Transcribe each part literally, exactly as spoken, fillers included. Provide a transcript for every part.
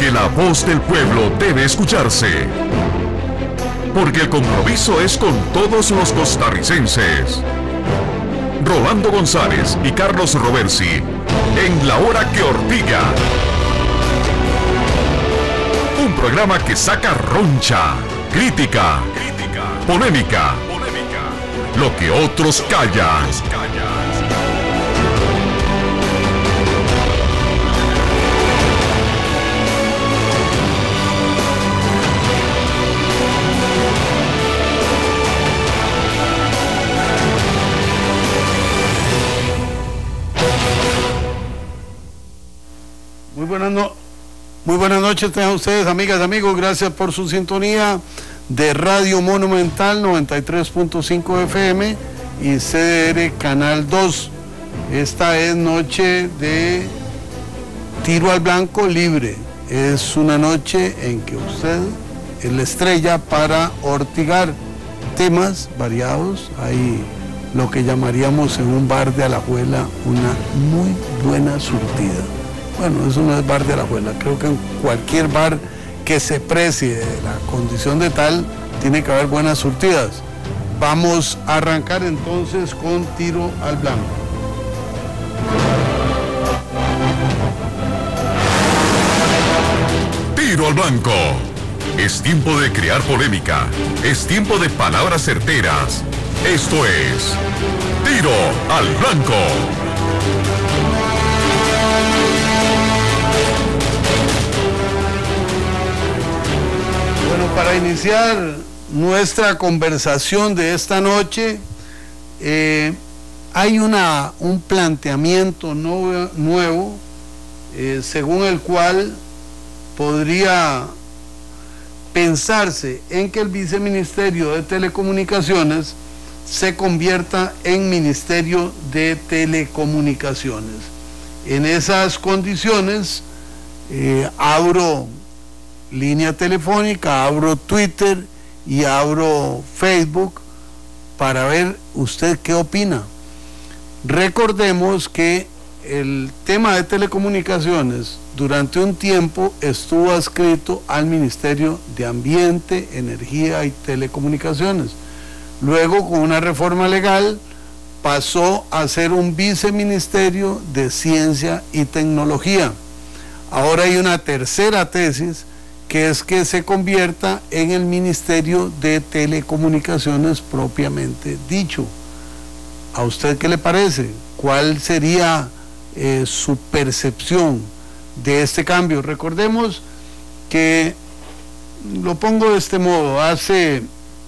Porque la voz del pueblo debe escucharse. Porque el compromiso es con todos los costarricenses. Rolando González y Carlos Roversi, en La Hora que Ortiga. Un programa que saca roncha, crítica, crítica, polémica, polémica, lo que otros callan. Muy buenas, no, muy buenas noches tengan ustedes, amigas y amigos. Gracias por su sintonía de Radio Monumental noventa y tres punto cinco F M y C D R Canal dos. Esta es noche de tiro al blanco libre. Es una noche en que usted es la estrella para ortigar temas variados. Hay lo que llamaríamos en un bar de Alajuela una muy buena surtida. Bueno, eso no es bar de Alajuela, creo que en cualquier bar que se precie de la condición de tal, tiene que haber buenas surtidas. Vamos a arrancar entonces con tiro al blanco. Tiro al blanco. Es tiempo de crear polémica, es tiempo de palabras certeras. Esto es Tiro al Blanco. Bueno, para iniciar nuestra conversación de esta noche, eh, hay una, un planteamiento nuevo, nuevo eh, según el cual podría pensarse en que el Viceministerio de Telecomunicaciones se convierta en Ministerio de Telecomunicaciones. En esas condiciones, eh, abro línea telefónica, abro Twitter y abro Facebook para ver usted qué opina. Recordemos que el tema de telecomunicaciones durante un tiempo estuvo adscrito al Ministerio de Ambiente, Energía y Telecomunicaciones. Luego, con una reforma legal, pasó a ser un viceministerio de Ciencia y Tecnología. Ahora hay una tercera tesis, que es que se convierta en el Ministerio de Telecomunicaciones propiamente dicho. ¿A usted qué le parece? ¿Cuál sería eh, su percepción de este cambio? Recordemos que, lo pongo de este modo, hace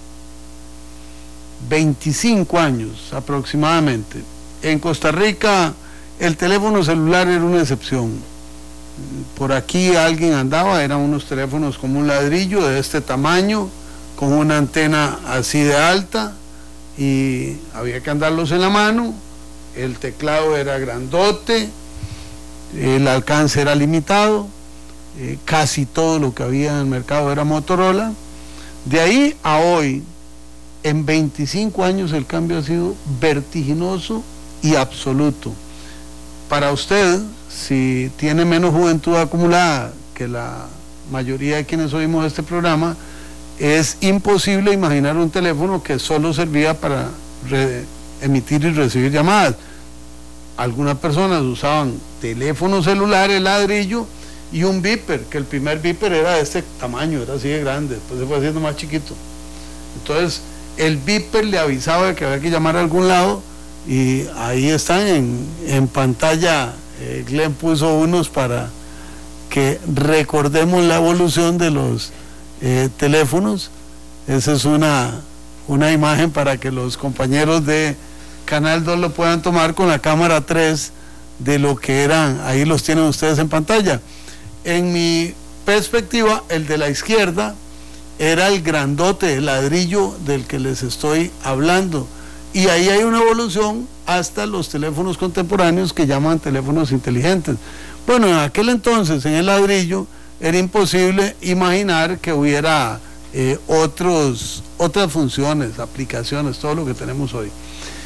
veinticinco años aproximadamente, en Costa Rica el teléfono celular era una excepción. Por aquí alguien andaba, eran unos teléfonos como un ladrillo de este tamaño, con una antena así de alta, y había que andarlos en la mano. El teclado era grandote, el alcance era limitado, eh, casi todo lo que había en el mercado era Motorola. De ahí a hoy, en veinticinco años, el cambio ha sido vertiginoso y absoluto. Para usted, si tiene menos juventud acumulada que la mayoría de quienes oímos este programa, es imposible imaginar un teléfono que solo servía para emitir y recibir llamadas. Algunas personas usaban teléfonos celulares, ladrillo, y un beeper, que el primer beeper era de este tamaño, era así de grande, después se fue haciendo más chiquito. Entonces, el beeper le avisaba de que había que llamar a algún lado, y ahí están en, en pantalla. eh, Glenn puso unos para que recordemos la evolución de los eh, teléfonos. Esa es una, una imagen para que los compañeros de Canal dos lo puedan tomar con la cámara tres de lo que eran. Ahí los tienen ustedes en pantalla. En mi perspectiva, el de la izquierda era el grandote, el ladrillo del que les estoy hablando. Y ahí hay una evolución hasta los teléfonos contemporáneos que llaman teléfonos inteligentes. Bueno, en aquel entonces, en el ladrillo, era imposible imaginar que hubiera eh, otros, otras funciones, aplicaciones, todo lo que tenemos hoy.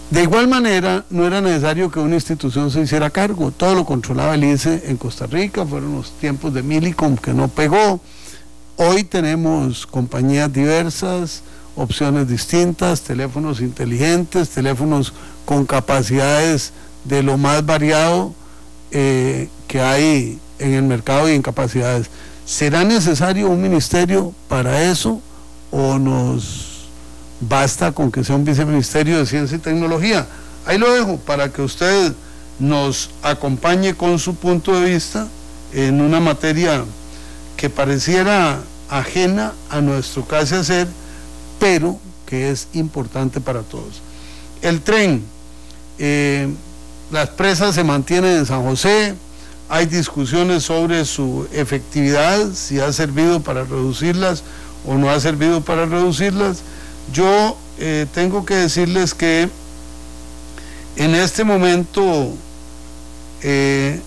De igual manera, no era necesario que una institución se hiciera cargo, todo lo controlaba el I C E en Costa Rica, fueron los tiempos de Millicom que no pegó. Hoy tenemos compañías diversas, opciones distintas, teléfonos inteligentes, teléfonos con capacidades de lo más variado eh, que hay en el mercado y en capacidades. ¿Será necesario un ministerio para eso o nos basta con que sea un viceministerio de Ciencia y Tecnología? Ahí lo dejo para que usted nos acompañe con su punto de vista en una materia que pareciera ajena a nuestro casi hacer, pero que es importante para todos. El tren, eh, las presas se mantienen en San José, hay discusiones sobre su efectividad, si ha servido para reducirlas o no ha servido para reducirlas. Yo eh, tengo que decirles que en este momento eh,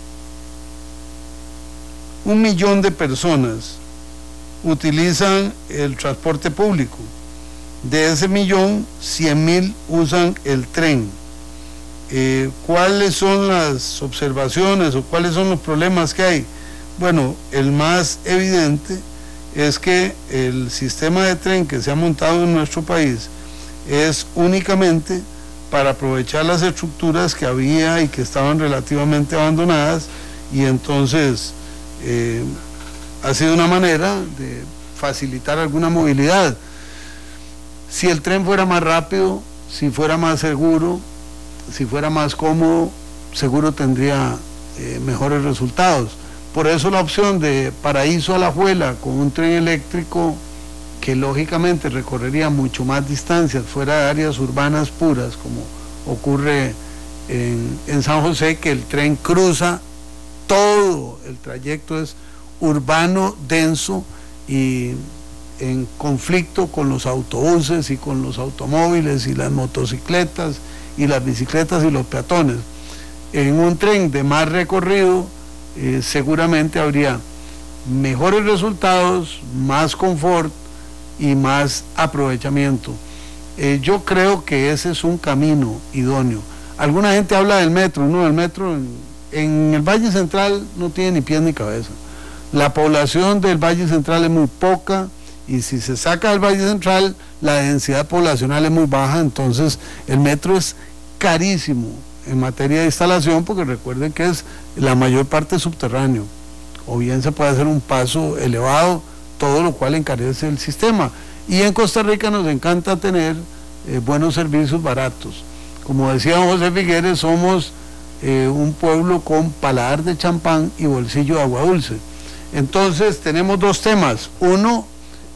un millón de personas utilizan el transporte público. De ese millón, cien mil usan el tren. Eh, ¿Cuáles son las observaciones o cuáles son los problemas que hay? Bueno, el más evidente es que el sistema de tren que se ha montado en nuestro país es únicamente para aprovechar las estructuras que había y que estaban relativamente abandonadas, y entonces eh, ha sido una manera de facilitar alguna movilidad. Si el tren fuera más rápido, si fuera más seguro, si fuera más cómodo, seguro tendría eh, mejores resultados. Por eso la opción de Paraíso Alajuela con un tren eléctrico que lógicamente recorrería mucho más distancias fuera de áreas urbanas puras, como ocurre en, en San José, que el tren cruza todo el trayecto, es urbano, denso y en conflicto con los autobuses y con los automóviles y las motocicletas y las bicicletas y los peatones. En un tren de más recorrido eh, seguramente habría mejores resultados, más confort y más aprovechamiento. Eh, yo creo que ese es un camino idóneo. Alguna gente habla del metro, no, el metro en, en el Valle Central no tiene ni pies ni cabeza. La población del Valle Central es muy poca, y si se saca del Valle Central, la densidad poblacional es muy baja, entonces el metro es carísimo en materia de instalación, porque recuerden que es la mayor parte subterráneo, o bien se puede hacer un paso elevado, todo lo cual encarece el sistema. Y en Costa Rica nos encanta tener eh, buenos servicios baratos. Como decía don José Figueres, somos eh, un pueblo con paladar de champán y bolsillo de agua dulce. Entonces tenemos dos temas: uno,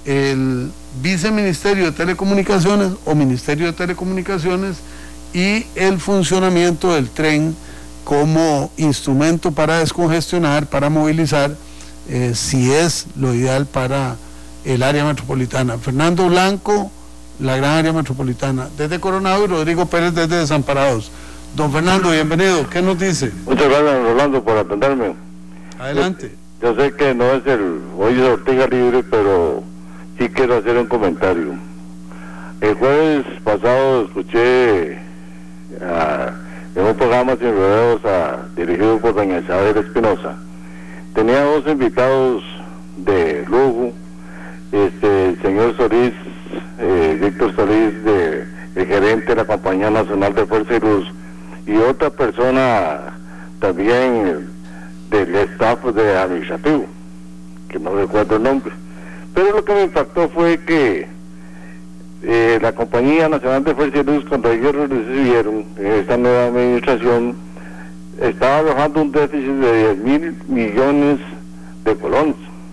el viceministerio de Telecomunicaciones o Ministerio de Telecomunicaciones, y el funcionamiento del tren como instrumento para descongestionar, para movilizar, eh, si es lo ideal para el área metropolitana. Fernando Blanco, la gran área metropolitana, desde Coronado, y Rodrigo Pérez desde Desamparados. Don Fernando, bienvenido, ¿qué nos dice? Muchas gracias, Rolando, por atenderme. Adelante. Yo, yo sé que no es el hoy de Ortega Libre, pero sí quiero hacer un comentario. El jueves pasado escuché a, en un programa Sin Rodeos a, dirigido por doña Isabel Espinosa. Tenía dos invitados de lujo, este, el señor Solís, eh, Víctor Solís, de, el gerente de la Compañía Nacional de Fuerza y Luz, y otra persona también del staff de administrativo, que no recuerdo el nombre. Pero lo que me impactó fue que eh, la Compañía Nacional de Fuerza y Luz, cuando ellos recibieron en esta nueva administración, estaba arrojando un déficit de diez mil millones de colones.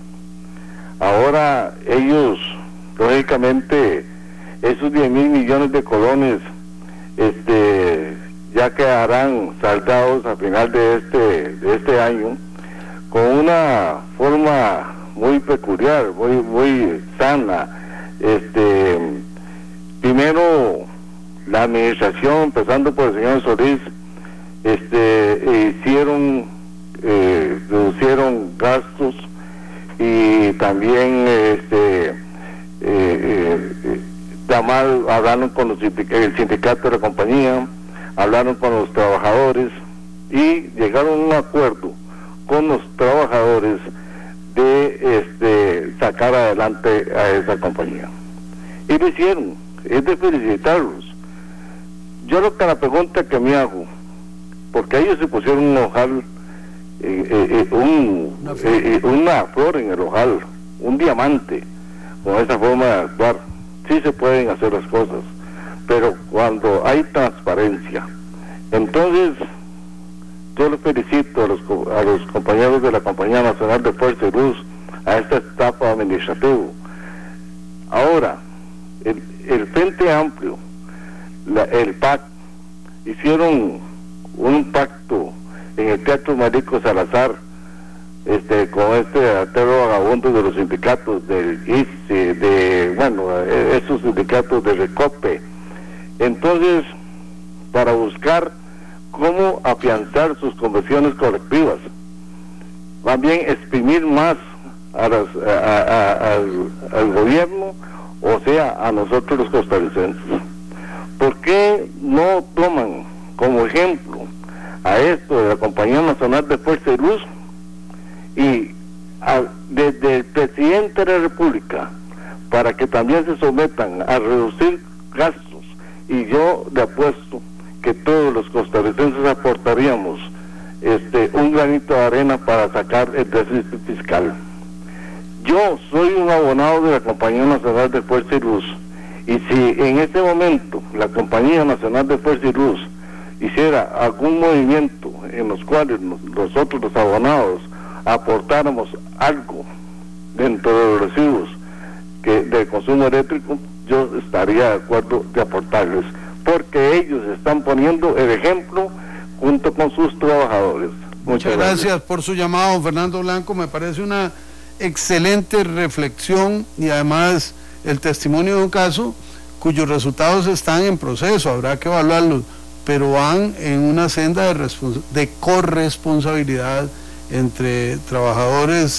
Ahora ellos, lógicamente, esos diez mil millones de colones este, ya quedarán saldados a final de este, de este año con una forma muy peculiar, muy, muy sana. Este, primero, la administración, empezando por el señor Solís, este, hicieron, eh, reducieron gastos y también este, eh, eh, amal, hablaron con los sindic el sindicato de la compañía, hablaron con los trabajadores y llegaron a un acuerdo con los trabajadores de este, sacar adelante a esa compañía. Y lo hicieron, es de felicitarlos. Yo lo que la pregunta que me hago, porque ellos se pusieron un ojal, eh, eh, un, una, flor. Eh, una flor en el ojal, un diamante, con esa forma de actuar. Sí se pueden hacer las cosas, pero cuando hay transparencia, entonces yo les felicito a los, a los compañeros de la Compañía Nacional de Fuerza y Luz a esta etapa administrativa. Ahora, el, el Frente Amplio, la, el P A C, hicieron un pacto en el Teatro Marico Salazar, este, con este atero vagabundo de los sindicatos del I C E, de, bueno, esos sindicatos de Recope. Entonces, para buscar cómo afianzar sus convenciones colectivas, más bien exprimir más a las, a, a, a, al, al gobierno, o sea, a nosotros los costarricenses. ¿Por qué no toman como ejemplo a esto de la Compañía Nacional de Fuerza y Luz y a, desde el presidente de la República, para que también se sometan a reducir gastos? Y yo le apuesto que todos los costarricenses aportaríamos este un granito de arena para sacar el déficit fiscal. Yo soy un abonado de la Compañía Nacional de Fuerza y Luz, y si en este momento la Compañía Nacional de Fuerza y Luz hiciera algún movimiento en los cuales nos, nosotros los abonados aportáramos algo dentro de los residuos que del consumo eléctrico, yo estaría de acuerdo de aportarles, porque ellos están poniendo el ejemplo junto con sus trabajadores. Muchas, Muchas gracias. gracias por su llamado, Fernando Blanco. Me parece una excelente reflexión y además el testimonio de un caso cuyos resultados están en proceso, habrá que evaluarlos, pero van en una senda de, de corresponsabilidad entre trabajadores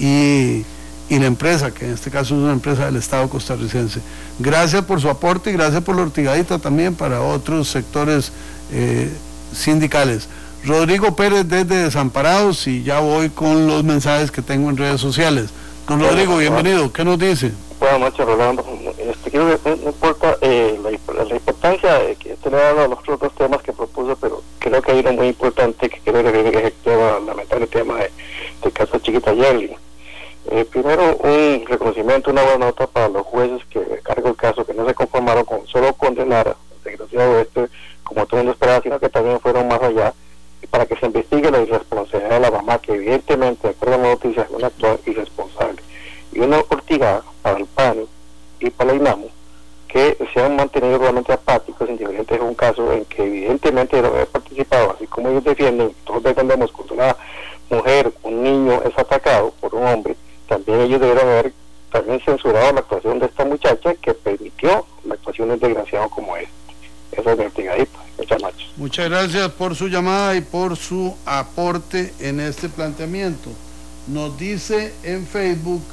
y, y la empresa, que en este caso es una empresa del Estado costarricense. Gracias por su aporte y gracias por la ortigadita también para otros sectores eh, sindicales. Rodrigo Pérez desde Desamparados, y ya voy con los mensajes que tengo en redes sociales. Don Rodrigo, bienvenido, ¿qué nos dice? Buenas noches, Rolando. Este, quiero que no, no importa eh, la, la importancia de que usted le ha dado a los otros temas que propuso, pero creo que hay uno muy importante que quiero referir, que es el tema, lamentable tema de, del caso de Chiquita Yerli. Eh, primero, un reconocimiento, una buena nota para los jueces que cargo el caso, que no se conformaron con solo condenar al desgraciado este, como todo el mundo esperaba, sino que también fueron más allá, y para que se investigue la irresponsabilidad de la mamá, que evidentemente, de acuerdo a las noticias, es una actuación irresponsable. Y una ortigada para el P A N y para la INAMU, que se han mantenido realmente apáticos, indiferentes en un caso en que evidentemente deben haber participado, así como ellos defienden, todos defendemos cuando una mujer, un niño es atacado por un hombre, también ellos deberían haber también censurado la actuación de esta muchacha que permitió la actuación de un desgraciado como este. Esa es mi ortigadita. Muchas noches. Muchas gracias por su llamada y por su aporte en este planteamiento. Nos dice en Facebook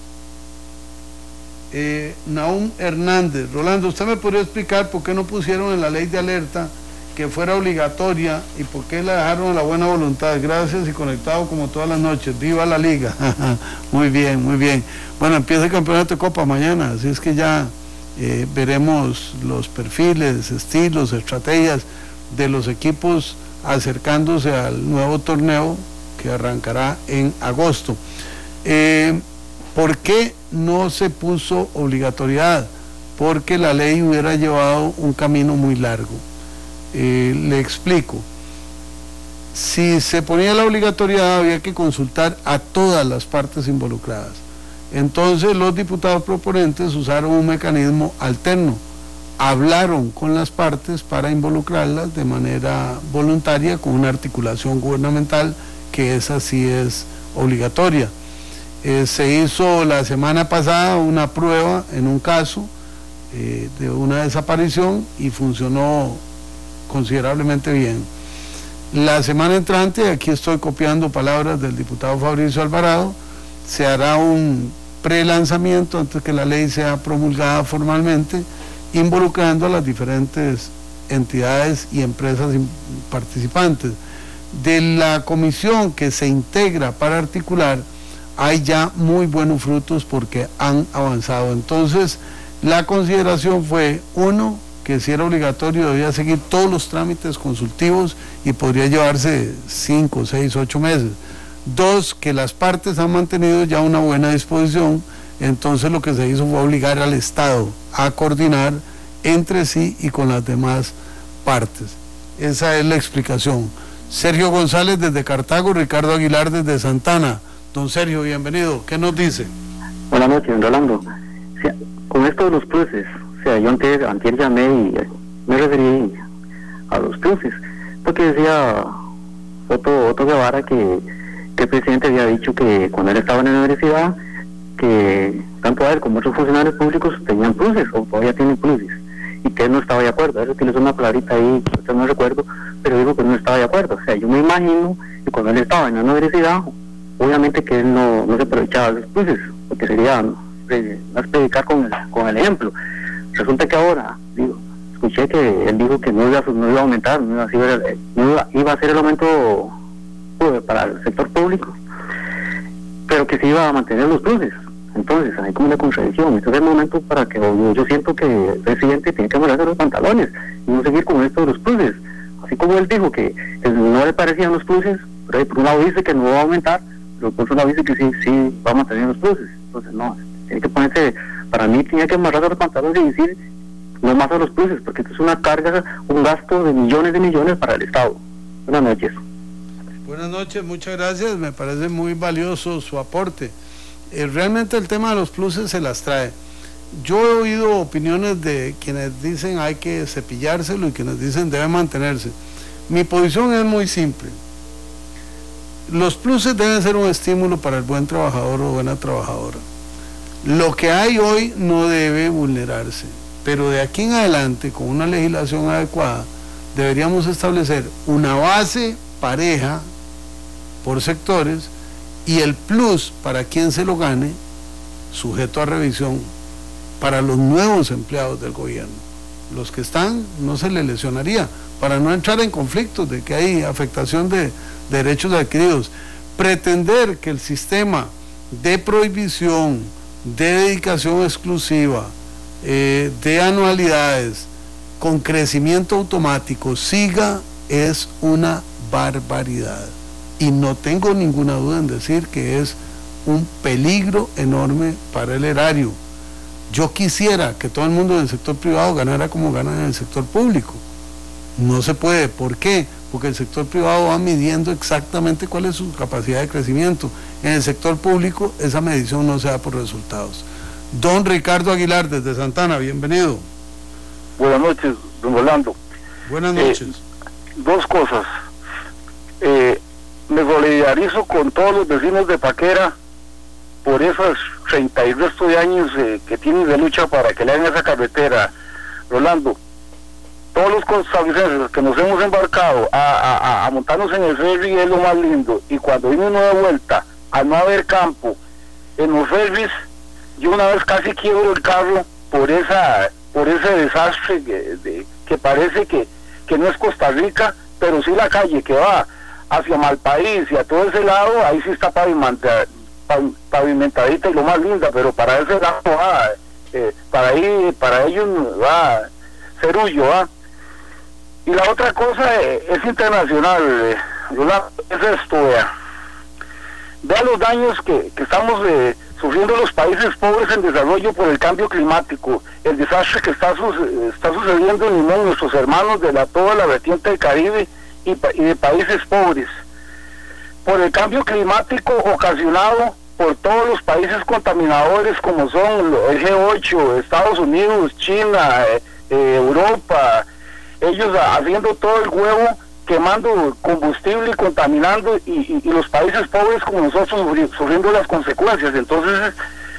eh, Naum Hernández: Rolando, ¿usted me podría explicar por qué no pusieron en la ley de alerta que fuera obligatoria y por qué la dejaron a la buena voluntad? Gracias y conectado como todas las noches. ¡Viva la liga! Muy bien, muy bien. Bueno, empieza el campeonato de Copa mañana, así es que ya eh, veremos los perfiles, estilos, estrategias de los equipos acercándose al nuevo torneo que arrancará en agosto. Eh, ¿Por qué no se puso obligatoriedad? Porque la ley hubiera llevado un camino muy largo. Eh, le explico. Si se ponía la obligatoriedad, había que consultar a todas las partes involucradas. Entonces los diputados proponentes usaron un mecanismo alterno. Hablaron con las partes para involucrarlas de manera voluntaria con una articulación gubernamental, que esa sí es obligatoria. Eh, se hizo la semana pasada una prueba en un caso eh, de una desaparición y funcionó considerablemente bien. La semana entrante, aquí estoy copiando palabras del diputado Fabricio Alvarado, se hará un pre-lanzamiento antes que la ley sea promulgada formalmente, involucrando a las diferentes entidades y empresas participantes. De la comisión que se integra para articular, hay ya muy buenos frutos porque han avanzado. Entonces, la consideración fue, uno, que si era obligatorio debía seguir todos los trámites consultivos y podría llevarse cinco, seis, ocho meses. Dos, que las partes han mantenido ya una buena disposición, entonces lo que se hizo fue obligar al Estado a coordinar entre sí y con las demás partes. Esa es la explicación. Sergio González desde Cartago, Ricardo Aguilar desde Santana. Don Sergio, bienvenido. ¿Qué nos dice? Buenas noches, Rolando. O sea, con esto de los pluses, o sea, yo antes, antes llamé y me referí a los pluses, porque decía Otto, Otto Guevara que, que el presidente había dicho que cuando él estaba en la universidad, que tanto él como otros funcionarios públicos tenían pluses, o todavía tienen pluses, y que él no estaba de acuerdo. Él utilizó una palabrita ahí, que no recuerdo, pero digo que no estaba de acuerdo. O sea, yo me imagino que cuando él estaba en la universidad, obviamente que él no, no se aprovechaba de los pluses, porque sería más predicar con el, con el ejemplo. Resulta que ahora, digo, escuché que él dijo que no iba, no iba a aumentar, no iba a ser, no iba, iba a ser el aumento pues, para el sector público, pero que se iba a mantener los pluses. Entonces hay como una contradicción. Este es el momento para que yo, yo siento que el presidente tiene que amarrarse los pantalones y no seguir con esto de los pluses. Así como él dijo que no le parecían los pluses, pero ahí por un lado dice que no va a aumentar, pero por otro lado dice que sí, sí va a mantener los pluses. Entonces no, tiene que ponerse, para mí tenía que amarrarse los pantalones y decir no más a los pluses, porque esto es una carga, un gasto de millones de millones para el Estado. Buenas noches. Buenas noches, muchas gracias, me parece muy valioso su aporte. Eh, realmente el tema de los pluses se las trae. Yo he oído opiniones de quienes dicen hay que cepillárselo y quienes dicen debe mantenerse. Mi posición es muy simple. Los pluses deben ser un estímulo para el buen trabajador o buena trabajadora. Lo que hay hoy no debe vulnerarse, pero de aquí en adelante, con una legislación adecuada, deberíamos establecer una base pareja por sectores y el plus para quien se lo gane, sujeto a revisión, para los nuevos empleados del gobierno. Los que están no se les lesionaría, para no entrar en conflictos de que hay afectación de derechos adquiridos. Pretender que el sistema de prohibición, de dedicación exclusiva, eh, de anualidades, con crecimiento automático, siga, es una barbaridad. Y no tengo ninguna duda en decir que es un peligro enorme para el erario. Yo quisiera que todo el mundo del sector privado ganara como gana en el sector público. No se puede. ¿Por qué? Porque el sector privado va midiendo exactamente cuál es su capacidad de crecimiento. En el sector público esa medición no se da por resultados. Don Ricardo Aguilar desde Santana, bienvenido. Buenas noches, don Rolando. Buenas noches. Eh, dos cosas. Eh, me solidarizo con todos los vecinos de Paquera por esos treinta y resto de años eh, que tienen de lucha para que le hagan esa carretera. Rolando, todos los costarricenses que nos hemos embarcado a, a, a montarnos en el ferry es lo más lindo, y cuando vino uno de vuelta a no haber campo en los ferries, yo una vez casi quiebro el carro por esa por ese desastre que, de, que parece que, que no es Costa Rica, pero sí la calle que va hacia Malpaís y a todo ese lado, ahí sí está pavimenta, pavimentadita y lo más linda, pero para ese lado va, eh, para ahí, para ellos va Cerullo, va. Y la otra cosa eh, es internacional, eh, es esto, vea. Vea los daños que, que estamos eh, sufriendo los países pobres en desarrollo por el cambio climático, el desastre que está, su, está sucediendo en Limón, nuestros hermanos de la toda la vertiente del Caribe y, y de países pobres, por el cambio climático ocasionado por todos los países contaminadores como son el G ocho, Estados Unidos, China, eh, eh, Europa, ellos haciendo todo el huevo, quemando combustible y contaminando, y, y, y los países pobres como nosotros sufriendo las consecuencias. Entonces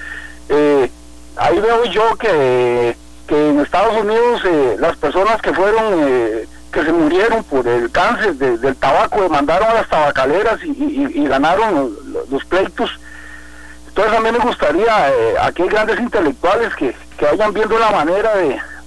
eh, ahí veo yo que, que en Estados Unidos eh, las personas que fueron eh, que se murieron por el cáncer de, del tabaco demandaron a las tabacaleras y, y, y ganaron los, los pleitos. Entonces a mí me gustaría, eh, aquí hay grandes intelectuales que, que vayan viendo la manera de,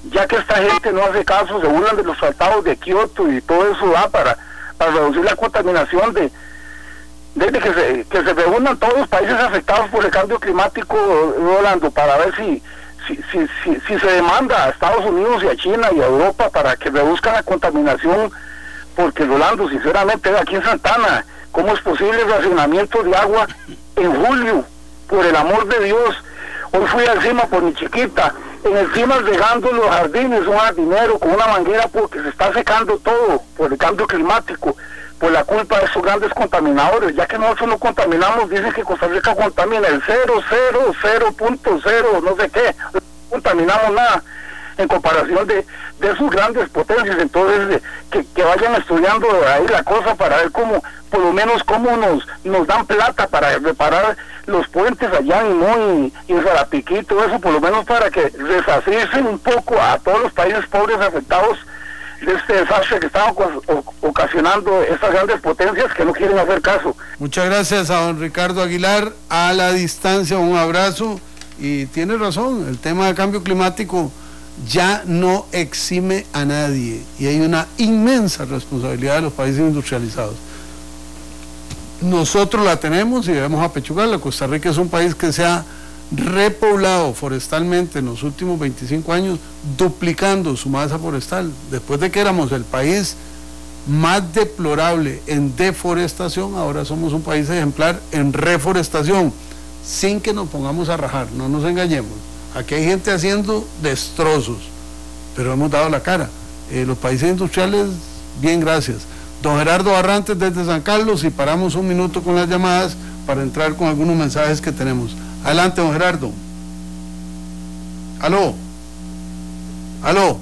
ya que esta gente no hace caso, se burlan de los tratados de Kioto y todo eso va para, para reducir la contaminación de desde que se, que se reúnan todos los países afectados por el cambio climático, Rolando, para ver si si, si, si, si se demanda a Estados Unidos y a China y a Europa para que reduzcan la contaminación, porque Rolando, sinceramente, aquí en Santana, ¿cómo es posible el racionamiento de agua en julio? Por el amor de Dios, hoy fui al CIMA por mi chiquita, en el CIMA regando los jardines, un jardinero con una manguera porque se está secando todo por el cambio climático, por la culpa de esos grandes contaminadores, ya que nosotros no contaminamos, dicen que Costa Rica contamina el cero, cero, cero punto cero, no sé qué, no contaminamos nada en comparación de, de sus grandes potencias. Entonces, que, que vayan estudiando ahí la cosa para ver cómo, por lo menos cómo nos, nos dan plata para reparar los puentes allá en Moy y en Zarapiquí, todo eso, por lo menos para que resarcirse un poco a todos los países pobres afectados de este desastre que están ocasionando estas grandes potencias que no quieren hacer caso. Muchas gracias a don Ricardo Aguilar, a la distancia un abrazo, y tiene razón, el tema del cambio climático ya no exime a nadie y hay una inmensa responsabilidad de los países industrializados. Nosotros la tenemos y debemos apechugarla. Costa Rica es un país que se ha repoblado forestalmente en los últimos veinticinco años, duplicando su masa forestal. Después de que éramos el país más deplorable en deforestación, ahora somos un país ejemplar en reforestación, sin que nos pongamos a rajar, no nos engañemos. Aquí hay gente haciendo destrozos, pero hemos dado la cara. Eh, los países industriales, bien, gracias. Don Gerardo Barrantes desde San Carlos, y paramos un minuto con las llamadas para entrar con algunos mensajes que tenemos. Adelante, don Gerardo. Aló. Aló.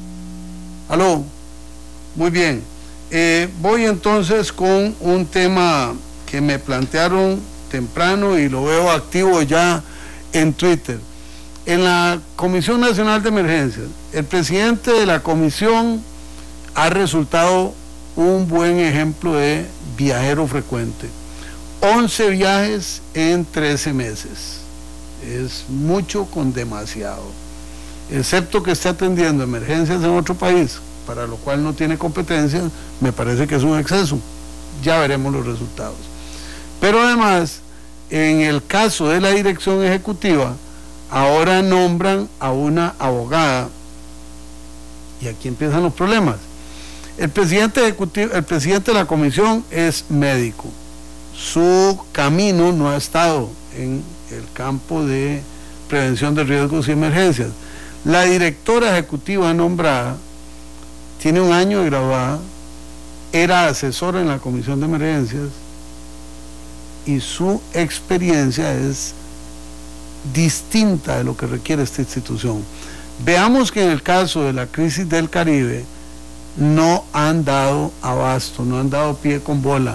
Aló. Muy bien. Eh, voy entonces con un tema que me plantearon temprano y lo veo activo ya en Twitter. En la Comisión Nacional de Emergencias, el presidente de la comisión ha resultado un buen ejemplo de viajero frecuente. once viajes en trece meses. Es mucho con demasiado. Excepto que esté atendiendo emergencias en otro país, para lo cual no tiene competencias, me parece que es un exceso. Ya veremos los resultados. Pero además, en el caso de la dirección ejecutiva, ahora nombran a una abogada, y aquí empiezan los problemas. El presidente ejecutivo, el presidente de la comisión es médico. Su camino no ha estado en el campo de prevención de riesgos y emergencias. La directora ejecutiva nombrada tiene un año de graduada, era asesora en la comisión de emergencias y su experiencia es distinta de lo que requiere esta institución. Veamos que en el caso de la crisis del Caribe no han dado abasto, no han dado pie con bola.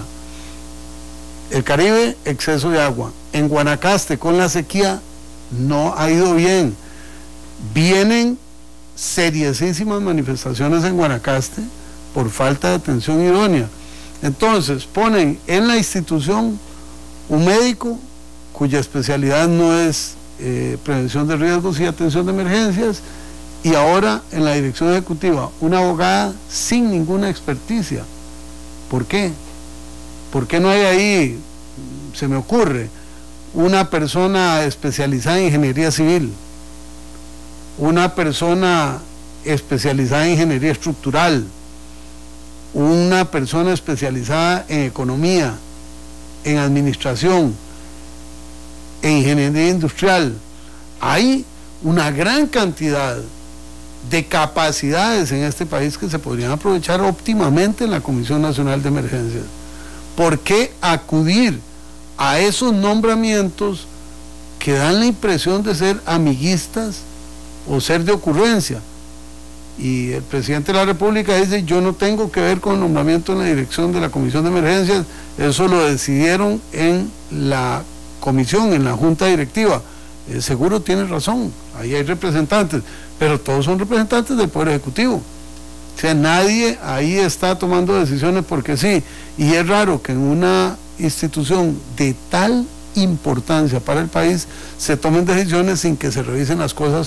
El Caribe, exceso de agua. En Guanacaste, con la sequía, no ha ido bien. Vienen seriosísimas manifestaciones en Guanacaste por falta de atención idónea. Entonces, ponen en la institución un médico cuya especialidad no es eh, prevención de riesgos y atención de emergencias, y ahora en la dirección ejecutiva una abogada sin ninguna experticia. ¿Por qué? ¿Por qué no hay ahí, se me ocurre, una persona especializada en ingeniería civil, una persona especializada en ingeniería estructural, una persona especializada en economía, en administración, en ingeniería industrial? Hay una gran cantidad de capacidades en este país que se podrían aprovechar óptimamente en la Comisión Nacional de Emergencias. ¿Por qué acudir a esos nombramientos que dan la impresión de ser amiguistas o ser de ocurrencia? Y el presidente de la República dice: yo no tengo que ver con el nombramiento en la dirección de la Comisión de Emergencias, eso lo decidieron en la comisión, en la junta directiva. Eh, seguro tiene razón, ahí hay representantes, pero todos son representantes del Poder Ejecutivo. O sea, nadie ahí está tomando decisiones porque sí, y es raro que en una institución de tal importancia para el país se tomen decisiones sin que se revisen las cosas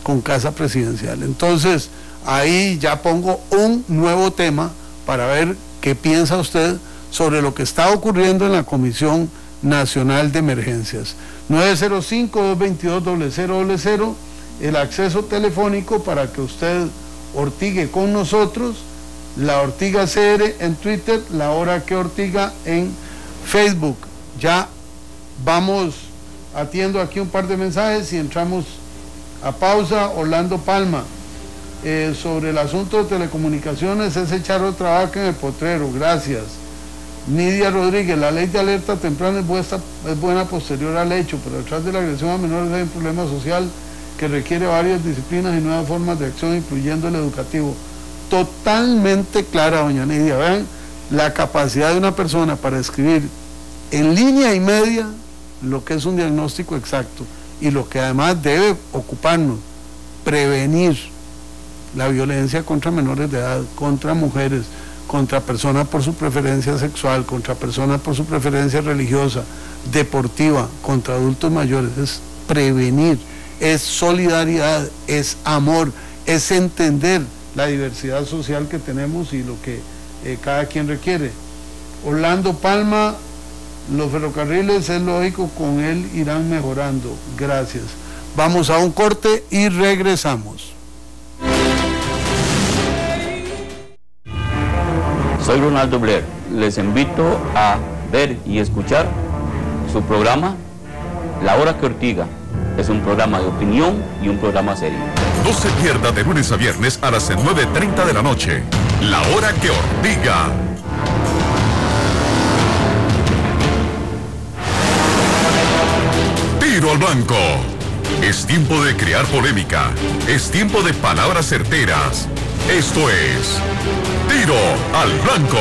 con Casa Presidencial. Entonces, ahí ya pongo un nuevo tema para ver qué piensa usted sobre lo que está ocurriendo en la Comisión Nacional de Emergencias. nueve cero cinco, dos dos dos, cero cero cero cero, el acceso telefónico para que usted ortigue con nosotros, La Ortiga C R en Twitter, La Hora que Ortiga en Facebook. Ya vamos atiendo aquí un par de mensajes y entramos a pausa. Orlando Palma, eh, sobre el asunto de telecomunicaciones, es echar otra vaca en el potrero, gracias. Nidia Rodríguez, la ley de alerta temprana es buena, es buena posterior al hecho, pero detrás de la agresión a menores hay un problema social que requiere varias disciplinas y nuevas formas de acción, incluyendo el educativo. Totalmente clara, doña Nidia. Vean la capacidad de una persona para escribir en línea y media lo que es un diagnóstico exacto y lo que además debe ocuparnos, prevenir la violencia contra menores de edad, contra mujeres, contra personas por su preferencia sexual, contra personas por su preferencia religiosa, deportiva, contra adultos mayores. Es prevenir, es solidaridad, es amor, es entender la diversidad social que tenemos y lo que eh, cada quien requiere. Orlando Palma, los ferrocarriles es lógico, con él irán mejorando. Gracias. Vamos a un corte y regresamos. Soy Ronaldo Blair. Les invito a ver y escuchar su programa La Hora que Ortiga. Es un programa de opinión y un programa serio. No se pierda de lunes a viernes a las nueve treinta de la noche. La Hora que Ortiga. Tiro al blanco. Es tiempo de crear polémica. Es tiempo de palabras certeras. Esto es Tiro al Blanco.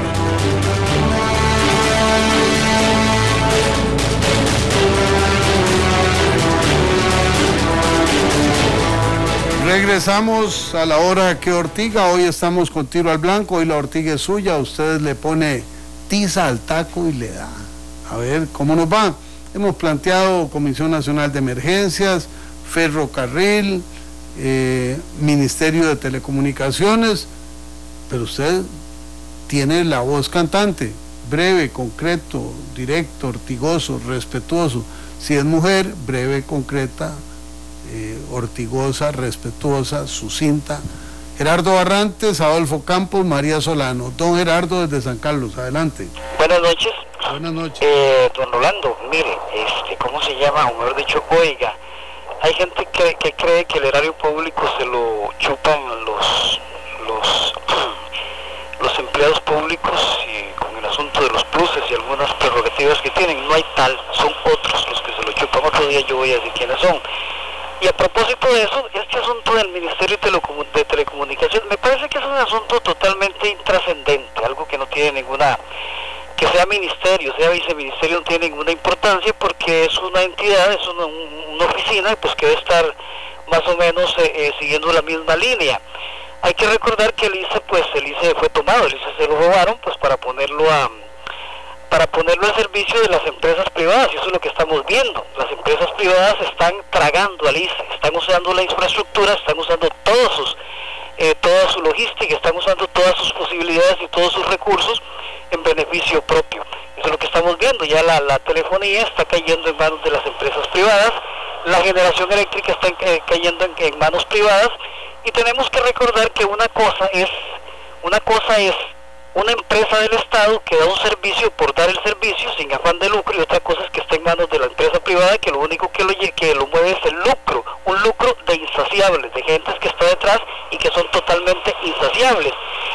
Regresamos a La Hora que Ortiga. Hoy estamos con Tiro al Blanco. Hoy la Ortiga es suya. Usted le pone tiza al taco y le da. A ver cómo nos va. Hemos planteado Comisión Nacional de Emergencias, Ferrocarril, eh, Ministerio de Telecomunicaciones, pero usted tiene la voz cantante, breve, concreto, directo, ortigoso, respetuoso. Si es mujer, breve, concreta, eh, ortigosa, respetuosa, sucinta. Gerardo Barrantes, Adolfo Campos, María Solano. Don Gerardo desde San Carlos, adelante. Buenas noches. Buenas noches. Eh, don Rolando, mire, este, ¿cómo se llama? O mejor dicho, oiga, hay gente que, que cree que el erario público se lo chupan los los, los empleados públicos y con el asunto de los pluses y algunas prerrogativas que tienen. No hay tal, son otros los que se lo chupan. Otro día yo voy a decir quiénes son. Y a propósito de eso, este asunto del Ministerio de, Telecomun de Telecomunicaciones me parece que es un asunto totalmente intrascendente, algo que no tiene ninguna, que sea ministerio, sea viceministerio, no tiene ninguna importancia porque es una entidad, es una, una oficina pues que debe estar más o menos eh, eh, siguiendo la misma línea. Hay que recordar que el I C E, pues el I C E fue tomado, el I C E se lo robaron pues para ponerlo a para ponerlo al servicio de las empresas privadas, y eso es lo que estamos viendo. Las empresas privadas están tragando al I C E, están usando la infraestructura, están usando todos sus, eh, toda su logística, están usando todas sus posibilidades y todos sus recursos en beneficio propio. Eso es lo que estamos viendo. Ya la, la telefonía está cayendo en manos de las empresas privadas, la generación eléctrica está eh, cayendo en, en manos privadas, y tenemos que recordar que una cosa es una cosa es una empresa del Estado que da un servicio por dar el servicio sin afán de lucro, y otra cosa es que está en manos de la empresa privada que lo único que lo, que lo mueve es el lucro, un lucro de insaciables, de gentes que está detrás y que son totalmente insaciables.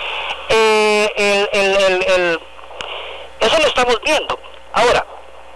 Eh, el, el, el, el, eso lo estamos viendo. Ahora,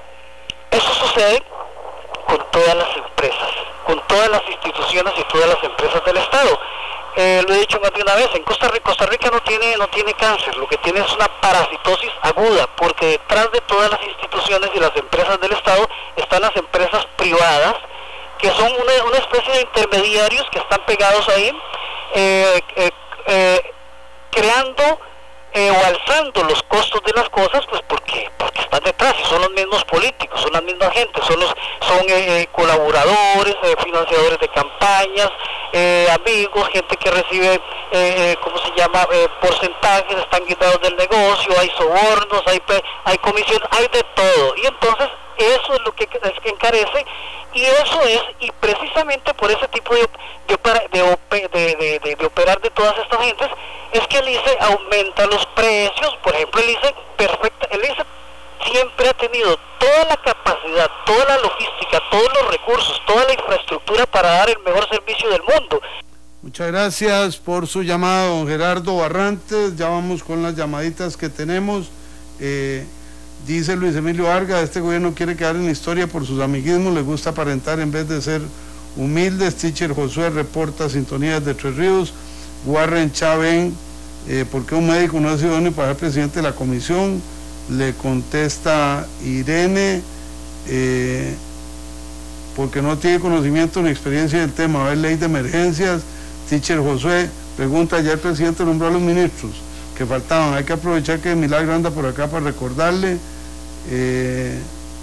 eso sucede con todas las empresas, con todas las instituciones y todas las empresas del Estado. Eh, lo he dicho más de una vez, en Costa Rica, Costa Rica no tiene, no tiene cáncer, lo que tiene es una parasitosis aguda, porque detrás de todas las instituciones y las empresas del Estado están las empresas privadas, que son una, una especie de intermediarios que están pegados ahí, eh, eh, eh, creando eh, o alzando los costos de las cosas, pues porque, porque están detrás, y son los mismos mismos políticos, son las mismas gentes, son los son eh, colaboradores, eh, financiadores de campañas, eh, amigos, gente que recibe, eh, ¿cómo se llama?, eh, porcentajes, están quitados del negocio, hay sobornos, hay, hay comisión, hay de todo, y entonces eso es lo que, es que encarece, y eso es, y precisamente por ese tipo de, de, de, de, de, de operar de todas estas gentes, es que el I C E aumenta los precios. Por ejemplo, el I C E, perfecta, el I C E siempre ha tenido toda la capacidad, toda la logística, todos los recursos, toda la infraestructura para dar el mejor servicio del mundo. Muchas gracias por su llamada, don Gerardo Barrantes. Ya vamos con las llamaditas que tenemos. Eh, dice Luis Emilio Vargas, este gobierno quiere quedar en la historia por sus amiguismos, le gusta aparentar en vez de ser humildes. Teacher Josué reporta sintonías de Tres Ríos. Warren Chávez, eh, ¿por qué un médico no ha sido idóneo para ser presidente de la comisión? Le contesta Irene, eh, porque no tiene conocimiento ni experiencia del tema. A ver, ley de emergencias. Teacher Josué pregunta, ya el presidente nombró a los ministros que faltaban, hay que aprovechar que Milagro anda por acá para recordarle. Eh,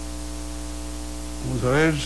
vamos a ver,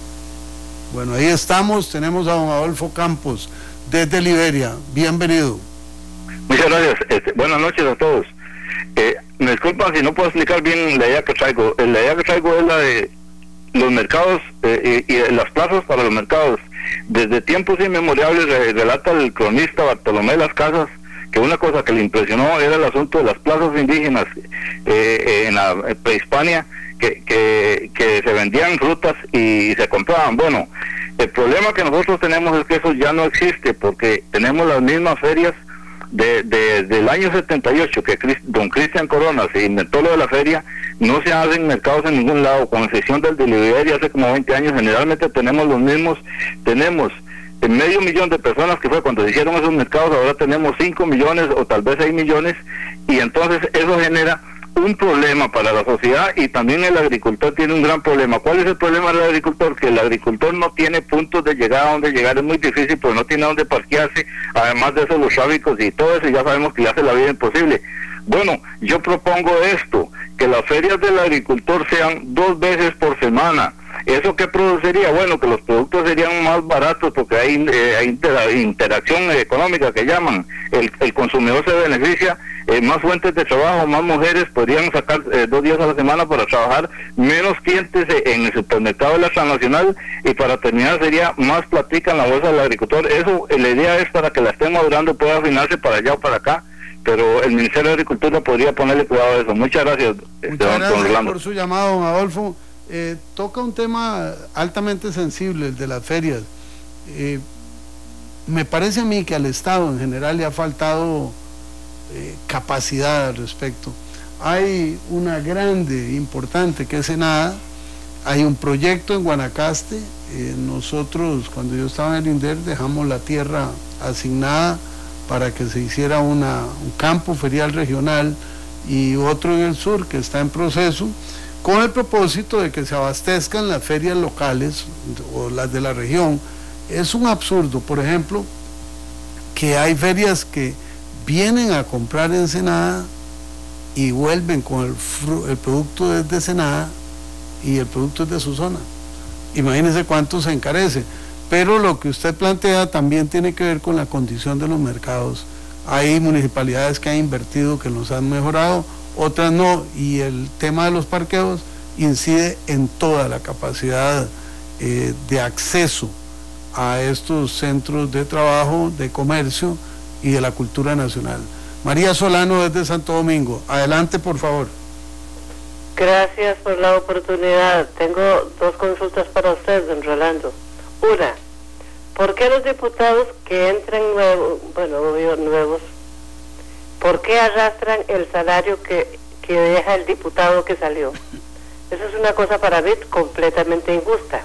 bueno, ahí estamos, tenemos a don Adolfo Campos desde Liberia, bienvenido. Muchas gracias, este, buenas noches a todos. Eh, me disculpan si no puedo explicar bien la idea que traigo. La idea que traigo es la de los mercados eh, y, y las plazas para los mercados. Desde tiempos inmemoriales relata el cronista Bartolomé de las Casas que una cosa que le impresionó era el asunto de las plazas indígenas eh, en la prehispania, que, que, que se vendían frutas y se compraban. Bueno, el problema que nosotros tenemos es que eso ya no existe, porque tenemos las mismas ferias de, de, del año setenta y ocho, que Chris, don Cristian Corona se inventó lo de la feria. No se hacen mercados en ningún lado, con excepción del de Liberia hace como veinte años. Generalmente tenemos los mismos, tenemos en medio millón de personas, que fue cuando se hicieron esos mercados. Ahora tenemos cinco millones o tal vez seis millones, y entonces eso genera un problema para la sociedad, y también el agricultor tiene un gran problema. ¿Cuál es el problema del agricultor? Que el agricultor no tiene puntos de llegada a donde llegar, es muy difícil, pues no tiene a dónde parquearse. Además de eso, los tráficos y todo eso, ya sabemos que ya hace la vida imposible. Bueno, yo propongo esto, que las ferias del agricultor sean dos veces por semana. ¿Eso qué produciría? Bueno, que los productos serían más baratos, porque hay, eh, hay inter interacción económica que llaman. El, el consumidor se beneficia, eh, más fuentes de trabajo, más mujeres podrían sacar eh, dos días a la semana para trabajar, menos clientes en el supermercado de la transnacional, y para terminar sería más platica en la bolsa del agricultor. Eso, eh, la idea es para que la estén madurando, pueda afinarse para allá o para acá, pero el Ministerio de Agricultura podría ponerle cuidado a eso. Muchas gracias. Muchas gracias por su llamado, don Adolfo. Eh, toca un tema altamente sensible, el de las ferias. Eh, me parece a mí que al Estado en general le ha faltado eh, capacidad al respecto. Hay una grande, importante, que es Senada. Hay un proyecto en Guanacaste. Eh, nosotros, cuando yo estaba en el INDER, dejamos la tierra asignada para que se hiciera una, un campo ferial regional, y otro en el sur que está en proceso, con el propósito de que se abastezcan las ferias locales o las de la región. Es un absurdo, por ejemplo, que hay ferias que vienen a comprar en Senada y vuelven con el, el producto desde Senada, y el producto es de su zona. Imagínense cuánto se encarece. Pero lo que usted plantea también tiene que ver con la condición de los mercados. Hay municipalidades que han invertido, que los han mejorado, otras no, y el tema de los parqueos incide en toda la capacidad eh, de acceso a estos centros de trabajo, de comercio y de la cultura nacional. María Solano desde Santo Domingo, adelante por favor. Gracias por la oportunidad. Tengo dos consultas para usted, don Rolando. Una, ¿por qué los diputados que entran nuevos, bueno, nuevos, por qué arrastran el salario que, que deja el diputado que salió? Eso es una cosa para mí completamente injusta.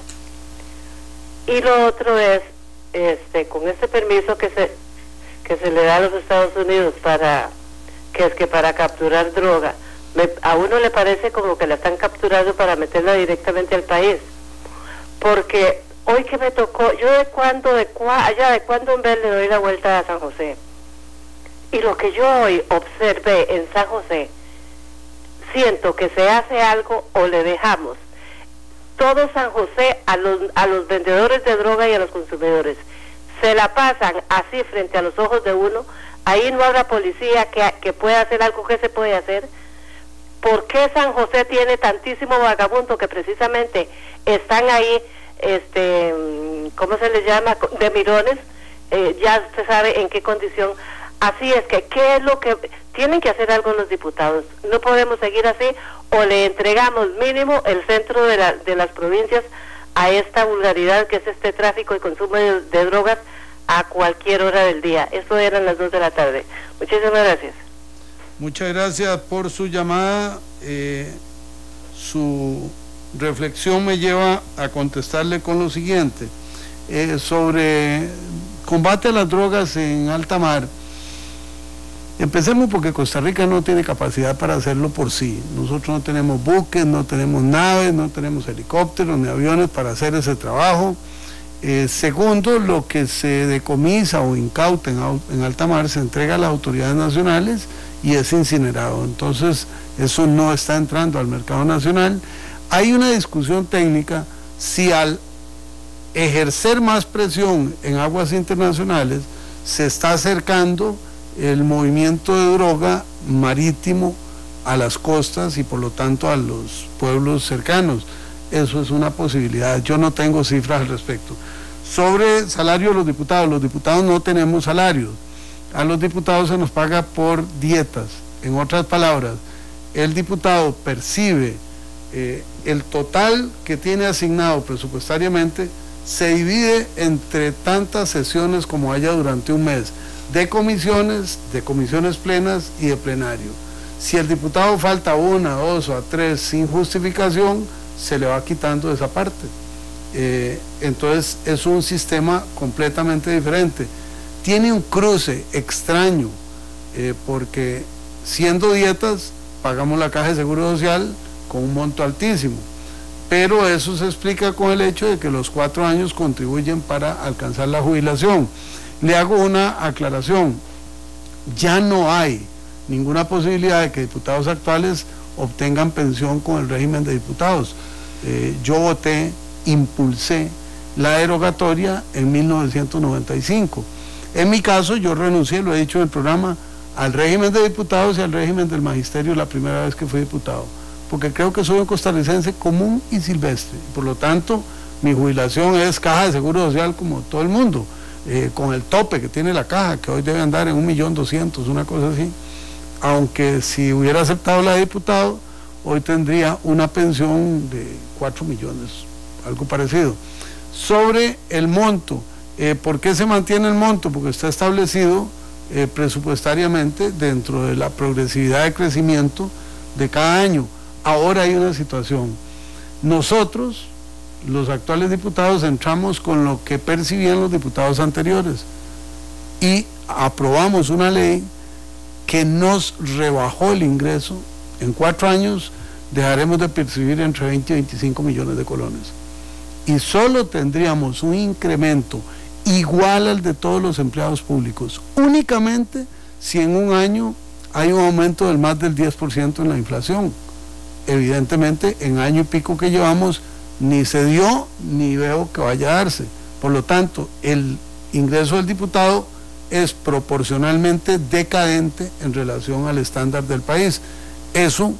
Y lo otro es, este, con este permiso que se que se le da a los Estados Unidos para, que es que para capturar droga, me, a uno le parece como que la están capturando para meterla directamente al país, porque hoy que me tocó, yo de cuando, de cua, allá de cuando en vez le doy la vuelta a San José, y lo que yo hoy observé en San José, siento que se hace algo o le dejamos todo San José a los, a los vendedores de droga y a los consumidores. Se la pasan así frente a los ojos de uno, ahí no habrá policía que, que pueda hacer algo. que se puede hacer? ¿Por qué San José tiene tantísimo vagabundo que precisamente están ahí, este, ¿cómo se les llama?, de mirones? Eh, ya se sabe en qué condición. Así es que, ¿qué es lo que tienen que hacer algo los diputados? No podemos seguir así, o le entregamos mínimo el centro de, la, de las provincias a esta vulgaridad que es este tráfico y consumo de, de drogas a cualquier hora del día. Eso eran las dos de la tarde. Muchísimas gracias. Muchas gracias por su llamada. Eh, su reflexión me lleva a contestarle con lo siguiente. Eh, sobre combate a las drogas en alta mar. Empecemos porque Costa Rica no tiene capacidad para hacerlo por sí. Nosotros no tenemos buques, no tenemos naves, no tenemos helicópteros ni aviones para hacer ese trabajo. Eh, segundo, lo que se decomisa o incauta en, en alta mar se entrega a las autoridades nacionales y es incinerado. Entonces, eso no está entrando al mercado nacional. Hay una discusión técnica si al ejercer más presión en aguas internacionales se está acercando el movimiento de droga marítimo a las costas y por lo tanto a los pueblos cercanos. Eso es una posibilidad. Yo no tengo cifras al respecto. Sobre salario de los diputados, los diputados no tenemos salarios. A los diputados se nos paga por dietas. En otras palabras, el diputado percibe eh, el total que tiene asignado presupuestariamente, se divide entre tantas sesiones como haya durante un mes, de comisiones, de comisiones plenas y de plenario. Si el diputado falta una, dos o a tres sin justificación, se le va quitando esa parte. Eh, entonces es un sistema completamente diferente. Tiene un cruce extraño, eh, porque siendo dietas, pagamos la caja de seguro social con un monto altísimo, pero eso se explica con el hecho de que los cuatro años contribuyen para alcanzar la jubilación. Le hago una aclaración, ya no hay ninguna posibilidad de que diputados actuales obtengan pensión con el régimen de diputados. Eh, yo voté, impulsé la derogatoria en mil novecientos noventa y cinco. En mi caso, yo renuncié, lo he dicho en el programa, al régimen de diputados y al régimen del magisterio la primera vez que fui diputado, porque creo que soy un costarricense común y silvestre. Por lo tanto, mi jubilación es caja de seguro social como todo el mundo. Eh, con el tope que tiene la caja, que hoy debe andar en un millón doscientos, una cosa así, aunque si hubiera aceptado la de diputado, hoy tendría una pensión de cuatro millones, algo parecido. Sobre el monto, eh, ¿por qué se mantiene el monto? Porque está establecido eh, presupuestariamente dentro de la progresividad de crecimiento de cada año. Ahora hay una situación, nosotros, los actuales diputados, entramos con lo que percibían los diputados anteriores y aprobamos una ley que nos rebajó el ingreso. En cuatro años dejaremos de percibir entre veinte y veinticinco millones de colones y solo tendríamos un incremento igual al de todos los empleados públicos, únicamente si en un año hay un aumento del más del diez por ciento en la inflación. Evidentemente, en año y pico que llevamos, ni se dio, ni veo que vaya a darse. Por lo tanto, el ingreso del diputado es proporcionalmente decadente en relación al estándar del país. Eso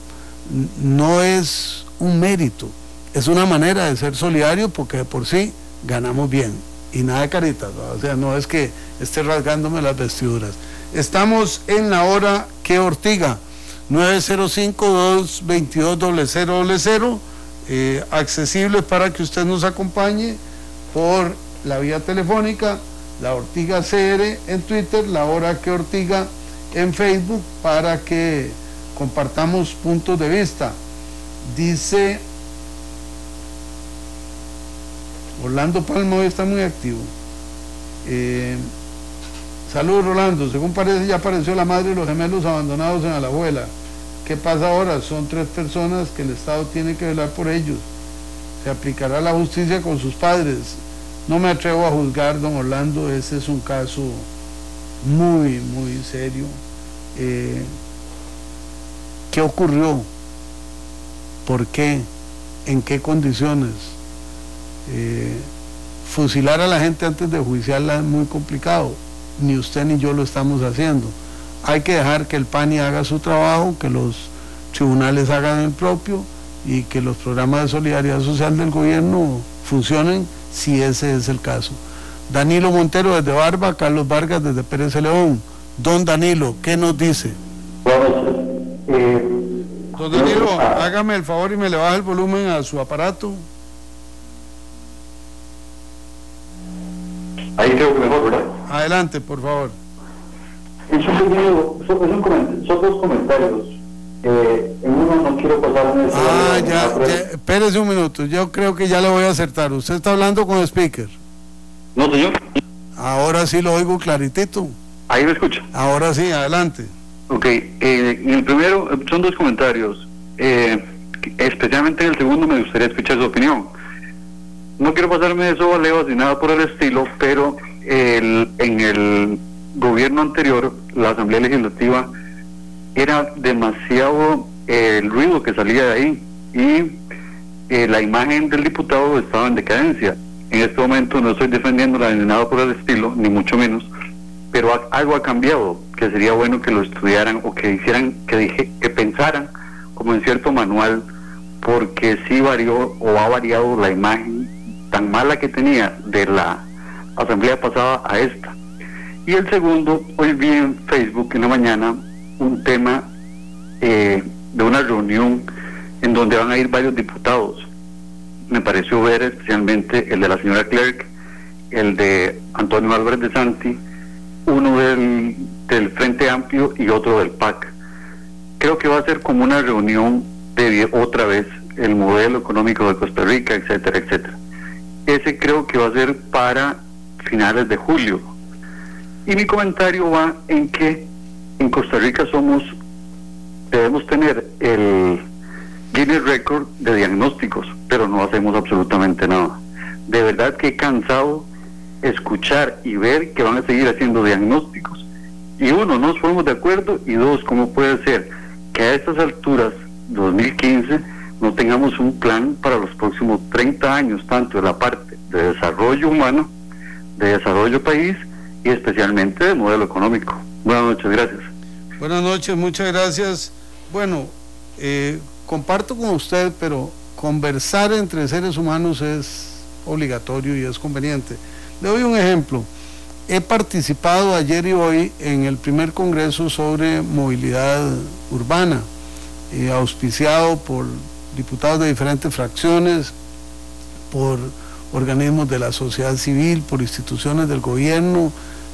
no es un mérito, es una manera de ser solidario, porque de por sí ganamos bien, y nada de caritas, ¿no? O sea, no es que esté rasgándome las vestiduras. Estamos en la hora que Ortiga, nueve cero cinco, dos dos dos, cero cero cero cero. Eh, accesibles para que usted nos acompañe por la vía telefónica, la Ortiga C R en Twitter, la hora que Ortiga en Facebook, para que compartamos puntos de vista. Dice Orlando Palma, hoy está muy activo. Eh, saludos, Rolando. Según parece, ya apareció la madre de los gemelos abandonados en Alajuela. ¿Qué pasa ahora? Son tres personas que el Estado tiene que velar por ellos. Se aplicará la justicia con sus padres. No me atrevo a juzgar, don Orlando, ese es un caso muy, muy serio. Eh, ¿Qué ocurrió? ¿Por qué? ¿En qué condiciones? Eh, fusilar a la gente antes de juiciarla es muy complicado. Ni usted ni yo lo estamos haciendo. Hay que dejar que el P A N I haga su trabajo, que los tribunales hagan el propio y que los programas de solidaridad social del gobierno funcionen si ese es el caso. Danilo Montero desde Barba, Carlos Vargas desde Pérez León. Don Danilo, ¿qué nos dice? Eh, Don Danilo, hágame el favor y me le baja el volumen a su aparato. Ahí creo que mejor, ¿verdad? Adelante, por favor. Son, primero, son, son, son dos comentarios. Eh, en uno no quiero pasarme... Ah, ya, ya, espérese un minuto, yo creo que ya le voy a acertar. ¿Usted está hablando con el speaker? No, señor. Ahora sí lo oigo claritito. Ahí me escucha. Ahora sí, adelante. Ok, eh, en el primero son dos comentarios. Eh, especialmente en el segundo me gustaría escuchar su opinión. No quiero pasarme de eso a levas ni nada por el estilo, pero el, en el gobierno anterior, la Asamblea Legislativa, era demasiado eh, el ruido que salía de ahí y eh, la imagen del diputado estaba en decadencia. En este momento no estoy defendiéndola ni nada por el estilo, ni mucho menos, pero a, algo ha cambiado, que sería bueno que lo estudiaran o que hicieran, que, dije, que pensaran como en cierto manual, porque sí varió o ha variado la imagen tan mala que tenía de la asamblea pasada a esta. Y el segundo, hoy vi en Facebook en la mañana un tema eh, de una reunión en donde van a ir varios diputados. Me pareció ver especialmente el de la señora Clerc, el de Antonio Álvarez de Santi, uno del, del Frente Amplio y otro del P A C. Creo que va a ser como una reunión de otra vez el modelo económico de Costa Rica, etcétera, etcétera. Ese creo que va a ser para finales de julio. Y mi comentario va en que en Costa Rica somos, debemos tener el Guinness Record de diagnósticos, pero no hacemos absolutamente nada. De verdad que he cansado escuchar y ver que van a seguir haciendo diagnósticos. Y uno, no nos ponemos de acuerdo, y dos, ¿cómo puede ser que a estas alturas, dos mil quince, no tengamos un plan para los próximos treinta años, tanto de la parte de desarrollo humano, de desarrollo país y especialmente de modelo económico? Buenas noches, gracias. Buenas noches, muchas gracias. Bueno, eh, comparto con usted, pero conversar entre seres humanos es obligatorio y es conveniente. Le doy un ejemplo. He participado ayer y hoy en el primer congreso sobre movilidad urbana, eh, auspiciado por diputados de diferentes fracciones, por organismos de la sociedad civil, por instituciones del gobierno,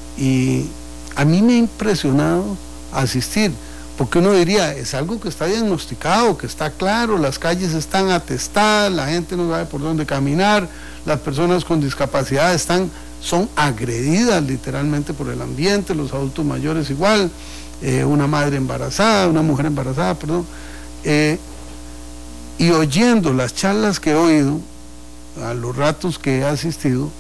y a mí me ha impresionado asistir, porque uno diría, es algo que está diagnosticado, que está claro, las calles están atestadas, la gente no sabe por dónde caminar, las personas con discapacidad están, son agredidas literalmente por el ambiente, los adultos mayores igual, eh, una madre embarazada, una mujer embarazada, perdón, eh, y oyendo las charlas que he oído, a los ratos que he asistido,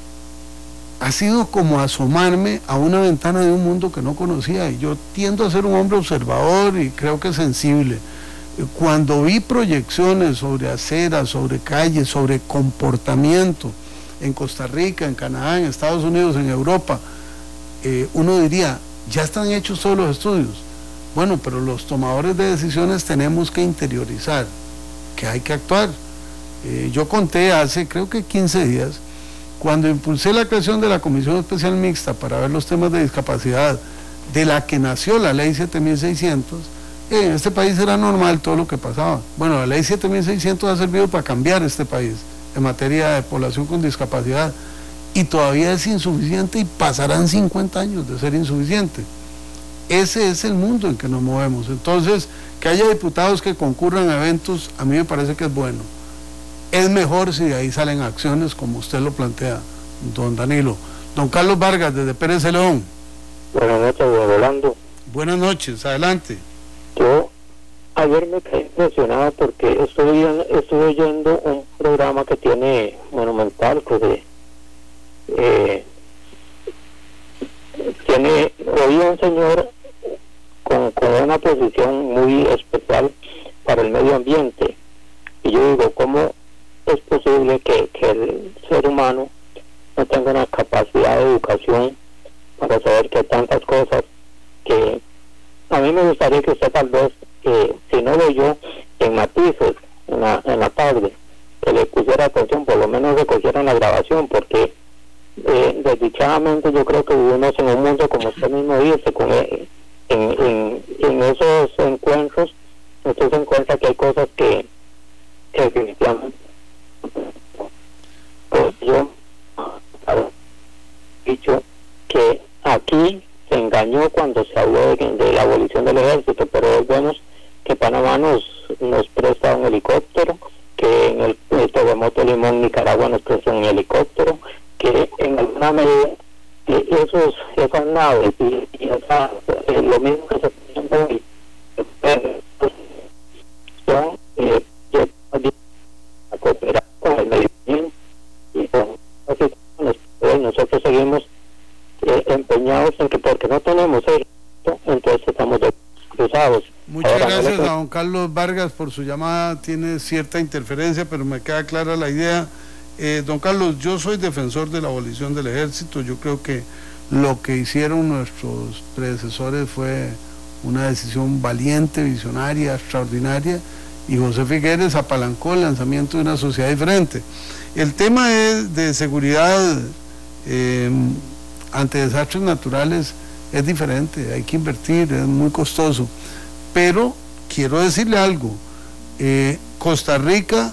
ha sido como asomarme a una ventana de un mundo que no conocía, y yo tiendo a ser un hombre observador y creo que sensible. Cuando vi proyecciones sobre aceras, sobre calles, sobre comportamiento en Costa Rica, en Canadá, en Estados Unidos, en Europa, eh, uno diría, ya están hechos todos los estudios. Bueno, pero los tomadores de decisiones tenemos que interiorizar que hay que actuar. Eh, yo conté hace creo que quince días, cuando impulsé la creación de la Comisión Especial Mixta para ver los temas de discapacidad, de la que nació la Ley siete mil seiscientos, eh, en este país era normal todo lo que pasaba. Bueno, la Ley siete mil seiscientos ha servido para cambiar este país en materia de población con discapacidad, y todavía es insuficiente y pasarán cincuenta años de ser insuficiente. Ese es el mundo en que nos movemos. Entonces, que haya diputados que concurran a eventos, a mí me parece que es bueno. Es mejor si de ahí salen acciones como usted lo plantea, don Danilo. Don Carlos Vargas, desde Pérez León. Buenas noches, don Rolando. Buenas noches, adelante. Yo ayer me quedé impresionado porque estoy, estoy oyendo un programa que tiene Monumental, pues de, eh, tiene, oí a un señor con, con una posición muy especial para el medio ambiente, cómo es posible que, que el ser humano no tenga una capacidad de educación para saber que hay tantas cosas que a mí me gustaría que usted tal vez, eh, si no lo oyó, en matices, en la, en la tarde, que le pusiera atención, por lo menos recogiera la grabación, porque eh, desdichadamente yo creo que vivimos en un mundo, como usted mismo dice, con, eh, en, en, en esos encuentros, usted se encuentra que hay cosas que, que definitivamente pues yo he dicho que aquí se engañó cuando se habló de, de la abolición del ejército, pero es bueno que Panamá nos, nos presta un helicóptero, que en el, el terremoto de Limón, Nicaragua, nos presta un helicóptero, que en alguna medida eh, esos, esas naves y, y esa, eh, lo mismo que se está haciendo hoy, eh, son eh, a cooperar con el medio ambiente y con así, nosotros seguimos eh, empeñados en que porque no tenemos eso, entonces estamos cruzados. Muchas Ahora, gracias no a don Carlos Vargas por su llamada. Tiene cierta interferencia, pero me queda clara la idea. Eh, don Carlos, yo soy defensor de la abolición del ejército. Yo creo que lo que hicieron nuestros predecesores fue una decisión valiente, visionaria, extraordinaria, y José Figueres apalancó el lanzamiento de una sociedad diferente. El tema es de seguridad eh, ante desastres naturales es diferente, hay que invertir, es muy costoso, pero quiero decirle algo, eh, Costa Rica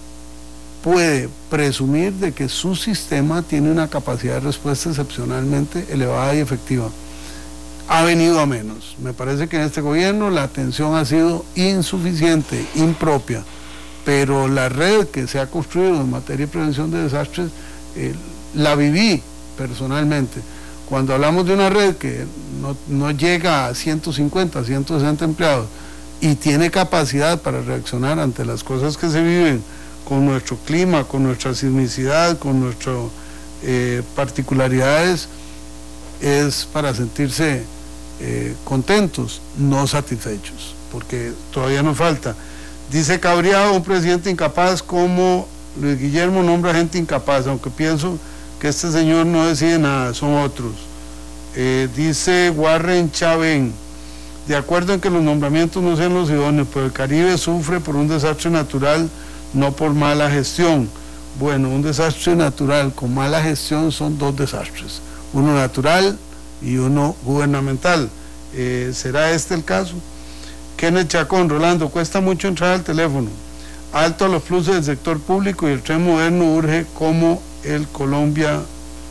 puede presumir de que su sistema tiene una capacidad de respuesta excepcionalmente elevada y efectiva. Ha venido a menos. Me parece que en este gobierno la atención ha sido insuficiente, impropia, pero la red que se ha construido en materia de prevención de desastres, eh, la viví personalmente. Cuando hablamos de una red que no, no llega a ciento cincuenta, ciento sesenta empleados y tiene capacidad para reaccionar ante las cosas que se viven con nuestro clima, con nuestra sismicidad, con nuestras eh, particularidades, es para sentirse eh, contentos, no satisfechos, porque todavía nos falta. Dice Cabriado, un presidente incapaz como Luis Guillermo nombra gente incapaz, aunque pienso que este señor no decide nada, son otros. Eh, dice Warren Chaven, de acuerdo en que los nombramientos no sean los idóneos, pero el Caribe sufre por un desastre natural, no por mala gestión. Bueno, un desastre natural con mala gestión son dos desastres, uno natural y uno gubernamental. Eh, ¿será este el caso? Kenneth Chacón, Rolando, cuesta mucho entrar al teléfono, alto a los fluxos del sector público y el tren moderno urge como el Colombia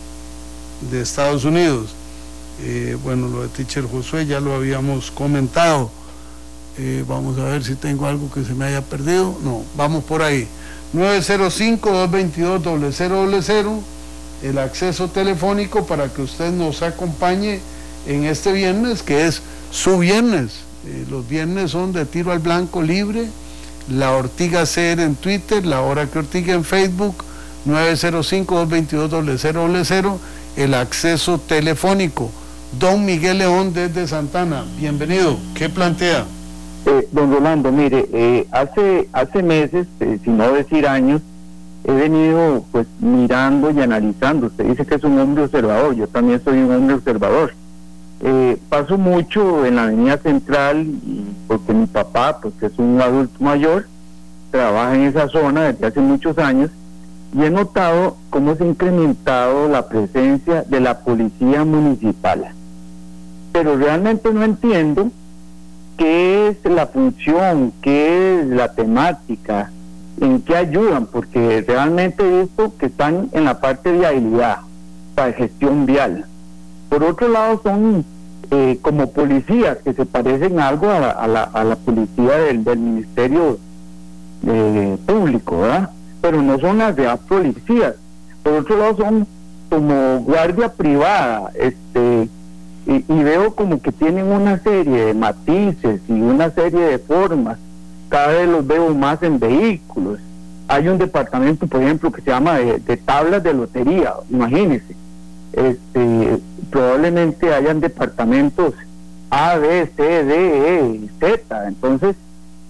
de Estados Unidos. Eh, bueno, lo de Teacher Josué ya lo habíamos comentado. Eh, vamos a ver si tengo algo que se me haya perdido. No, vamos por ahí. nueve cero cinco, dos dos dos, cero cero cero, el acceso telefónico para que usted nos acompañe en este viernes, que es su viernes. Eh, los viernes son de tiro al blanco libre. La Ortiga C R en Twitter, La Hora que Ortiga en Facebook, nueve cero cinco, dos dos dos, cero cero cero, el acceso telefónico. Don Miguel León desde Santana, bienvenido, ¿qué plantea? Eh, don Rolando, mire, eh, hace hace meses, eh, si no decir años, he venido pues mirando y analizando. Usted dice que es un hombre observador, yo también soy un hombre observador. Eh, paso mucho en la avenida central y porque mi papá, pues que es un adulto mayor, trabaja en esa zona desde hace muchos años, y he notado cómo se ha incrementado la presencia de la policía municipal. Pero realmente no entiendo qué es la función, qué es la temática, en qué ayudan, porque realmente he visto que están en la parte de habilidad, para gestión vial. Por otro lado son eh, como policías que se parecen algo a la, a la, a la policía del, del Ministerio eh, Público, ¿verdad? Pero no son las reales policías. Por otro lado son como guardia privada, este y, y veo como que tienen una serie de matices y una serie de formas. Cada vez los veo más en vehículos. Hay un departamento, por ejemplo, que se llama de, de tablas de lotería, imagínense. Este, probablemente hayan departamentos A, B, C, D, E, Z. Entonces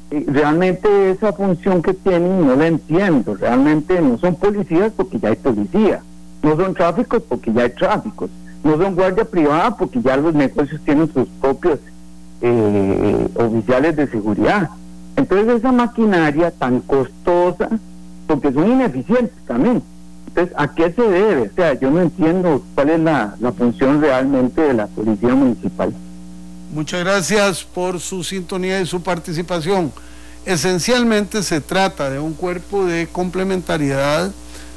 eh, realmente esa función que tienen no la entiendo. Realmente no son policías porque ya hay policía, no son tráficos porque ya hay tráficos, no son guardia privada porque ya los negocios tienen sus propios eh, oficiales de seguridad. Entonces esa maquinaria tan costosa, porque son ineficientes también. Entonces, ¿a qué se debe? O sea, yo no entiendo cuál es la, la función realmente de la policía municipal. Muchas gracias por su sintonía y su participación. Esencialmente se trata de un cuerpo de complementariedad.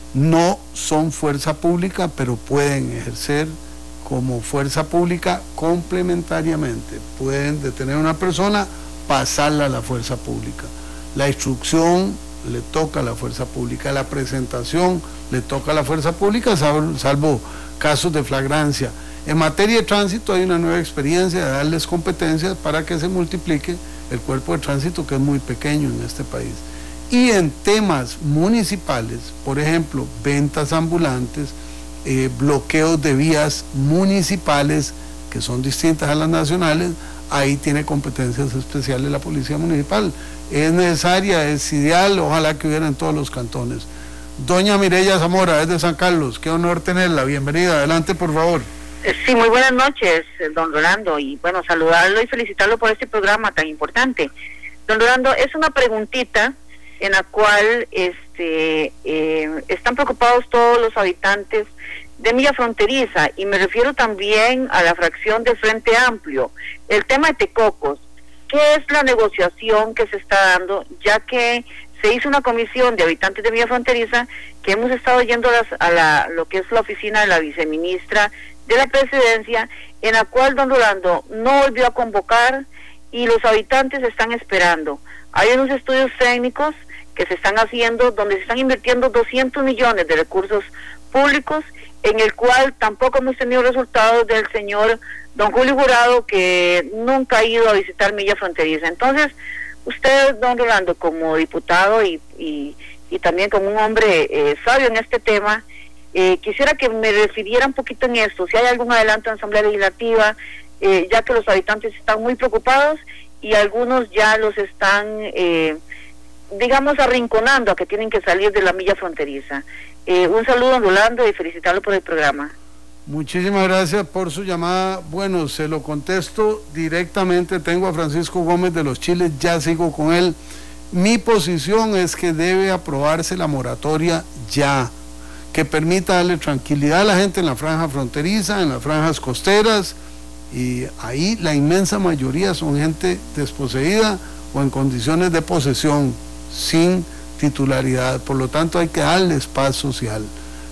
No son fuerza pública, pero pueden ejercer como fuerza pública complementariamente. Pueden detener a una persona, pasarla a la fuerza pública. La instrucción le toca a la fuerza pública, la presentación le toca a la fuerza pública, salvo, salvo casos de flagrancia. En materia de tránsito hay una nueva experiencia de darles competencias para que se multiplique el cuerpo de tránsito, que es muy pequeño en este país. Y en temas municipales, por ejemplo, ventas ambulantes, eh, bloqueos de vías municipales, que son distintas a las nacionales, ahí tiene competencias especiales la Policía Municipal. Es necesaria, es ideal, ojalá que hubiera en todos los cantones. Doña Mireya Zamora, desde San Carlos, qué honor tenerla, bienvenida, adelante por favor. Sí, muy buenas noches, don Rolando, y bueno, saludarlo y felicitarlo por este programa tan importante. Don Rolando, es una preguntita en la cual este eh, están preocupados todos los habitantes de Milla Fronteriza, y me refiero también a la fracción del Frente Amplio. El tema de Tecocos, ¿qué es la negociación que se está dando? Ya que se hizo una comisión de habitantes de Milla Fronteriza, que hemos estado yendo a, las, a la, lo que es la oficina de la viceministra de la presidencia, en la cual don Rolando no volvió a convocar y los habitantes están esperando. Hay unos estudios técnicos que se están haciendo donde se están invirtiendo doscientos millones de recursos públicos, en el cual tampoco hemos tenido resultados del señor don Julio Jurado, que nunca ha ido a visitar Milla Fronteriza. Entonces, usted, don Rolando, como diputado y, y, y también como un hombre eh, sabio en este tema, eh, quisiera que me refiriera un poquito en esto, si hay algún adelanto en Asamblea Legislativa, eh, ya que los habitantes están muy preocupados y algunos ya los están, eh, digamos, arrinconando a que tienen que salir de la Milla Fronteriza. Eh, un saludo, don Rolando, y felicitarlo por el programa. Muchísimas gracias por su llamada. Bueno, se lo contesto directamente. Tengo a Francisco Gómez de los Chiles, ya sigo con él. Mi posición es que debe aprobarse la moratoria ya, que permita darle tranquilidad a la gente en la franja fronteriza, en las franjas costeras, y ahí la inmensa mayoría son gente desposeída o en condiciones de posesión, sin titularidad, por lo tanto hay que darles paz social.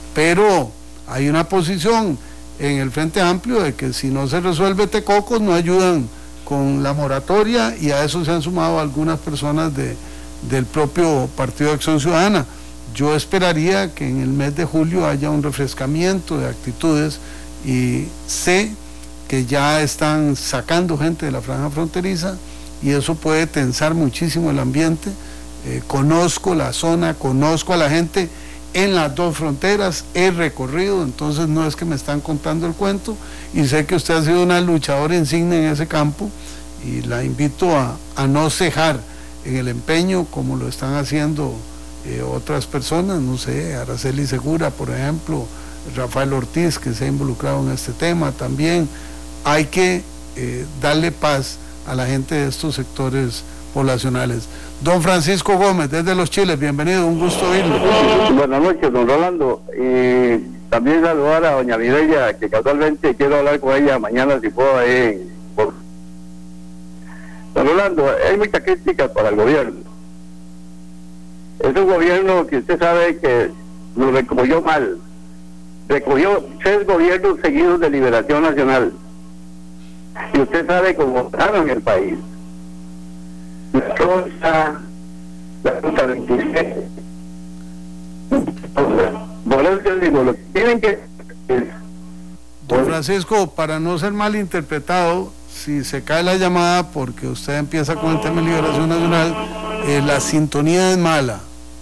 Pero hay una posición en el Frente Amplio de que si no se resuelve Tecocos no ayudan con la moratoria, y a eso se han sumado algunas personas de, del propio Partido de Acción Ciudadana. Yo esperaría que en el mes de julio haya un refrescamiento de actitudes, y sé que ya están sacando gente de la franja fronteriza y eso puede tensar muchísimo el ambiente. Eh, conozco la zona, conozco a la gente en las dos fronteras, he recorrido, entonces no es que me están contando el cuento, y sé que usted ha sido una luchadora insigne en ese campo, y la invito a, a no cejar en el empeño como lo están haciendo eh, otras personas, no sé, Araceli Segura, por ejemplo, Rafael Ortiz, que se ha involucrado en este tema también. Hay que eh, darle paz a la gente de estos sectores poblacionales. Don Francisco Gómez, desde Los Chiles, bienvenido, un gusto oírlo. Buenas noches, don Rolando. Y también saludar a doña Mireya, que casualmente quiero hablar con ella mañana, si puedo, ahí. Por... Don Rolando, hay muchas críticas para el gobierno. Es un gobierno que usted sabe que lo recogió mal. Recogió tres gobiernos seguidos de Liberación Nacional. Y usted sabe cómo estaban en el país. La Rosa, la Ruta veintisiete. Por eso yo digo, lo que tienen que... Don Francisco, para no ser malinterpretado, si se cae la llamada porque usted empieza con el tema de Liberación Nacional, eh, la sintonía es mala.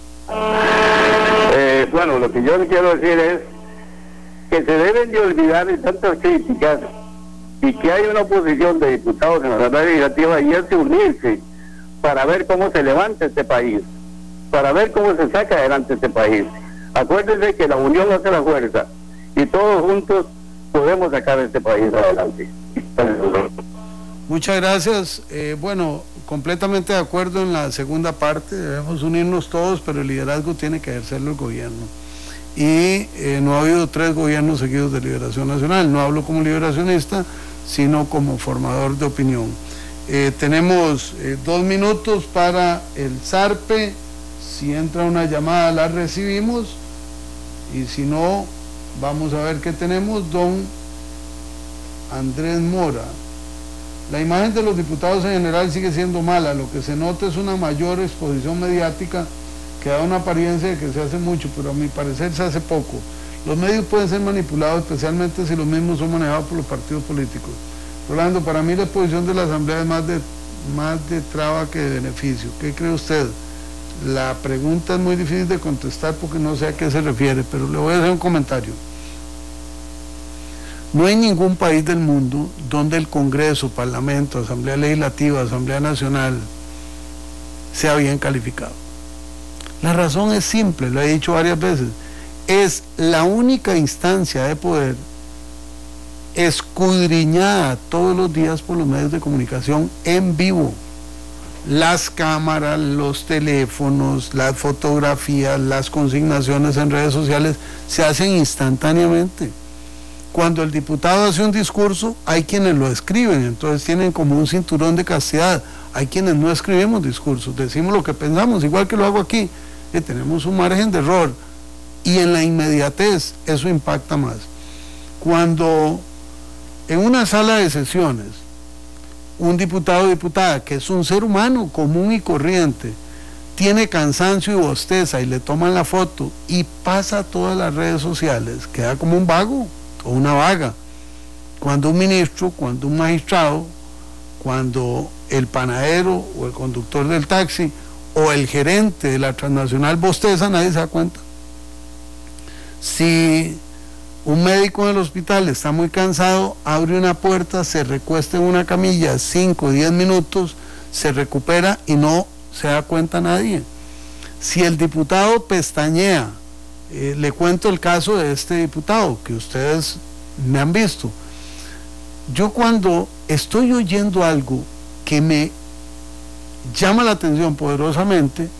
Eh, bueno, lo que yo le quiero decir es que se deben de olvidar de tantas críticas y que hay una oposición de diputados en la Asamblea Legislativa y es de unirse para ver cómo se levanta este país, para ver cómo se saca adelante este país. Acuérdense que la unión hace la fuerza y todos juntos podemos sacar este país adelante. Muchas gracias. Eh, bueno, completamente de acuerdo en la segunda parte, debemos unirnos todos, pero el liderazgo tiene que ejercerlo el gobierno. Y eh, no ha habido tres gobiernos seguidos de Liberación Nacional, no hablo como liberacionista, sino como formador de opinión. Eh, tenemos eh, dos minutos para el zarpe. Si entra una llamada la recibimos, y si no, vamos a ver qué tenemos. Don Andrés Mora: la imagen de los diputados en general sigue siendo mala, lo que se nota es una mayor exposición mediática que da una apariencia de que se hace mucho, pero a mi parecer se hace poco. Los medios pueden ser manipulados, especialmente si los mismos son manejados por los partidos políticos. Rolando, para mí la exposición de la Asamblea es más de, más de traba que de beneficio. ¿Qué cree usted? La pregunta es muy difícil de contestar porque no sé a qué se refiere, pero le voy a hacer un comentario. No hay ningún país del mundo donde el Congreso, Parlamento, Asamblea Legislativa, Asamblea Nacional sea bien calificado. La razón es simple, lo he dicho varias veces, es la única instancia de poder escudriñada todos los días por los medios de comunicación en vivo. Las cámaras, los teléfonos, las fotografías, las consignaciones en redes sociales se hacen instantáneamente. Cuando el diputado hace un discurso, hay quienes lo escriben, entonces tienen como un cinturón de castidad. Hay quienes no escribimos discursos, decimos lo que pensamos, igual que lo hago aquí, que tenemos un margen de error, y en la inmediatez eso impacta más. Cuando en una sala de sesiones un diputado o diputada, que es un ser humano común y corriente, tiene cansancio y bosteza y le toman la foto y pasa a todas las redes sociales, queda como un vago o una vaga. Cuando un ministro, cuando un magistrado, cuando el panadero o el conductor del taxi o el gerente de la transnacional bosteza, nadie se da cuenta. Si un médico en el hospital está muy cansado, abre una puerta, se recuesta en una camilla cinco o diez minutos, se recupera y no se da cuenta nadie. Si el diputado pestañea, eh, le cuento el caso de este diputado que ustedes me han visto. Yo cuando estoy oyendo algo que me llama la atención poderosamente,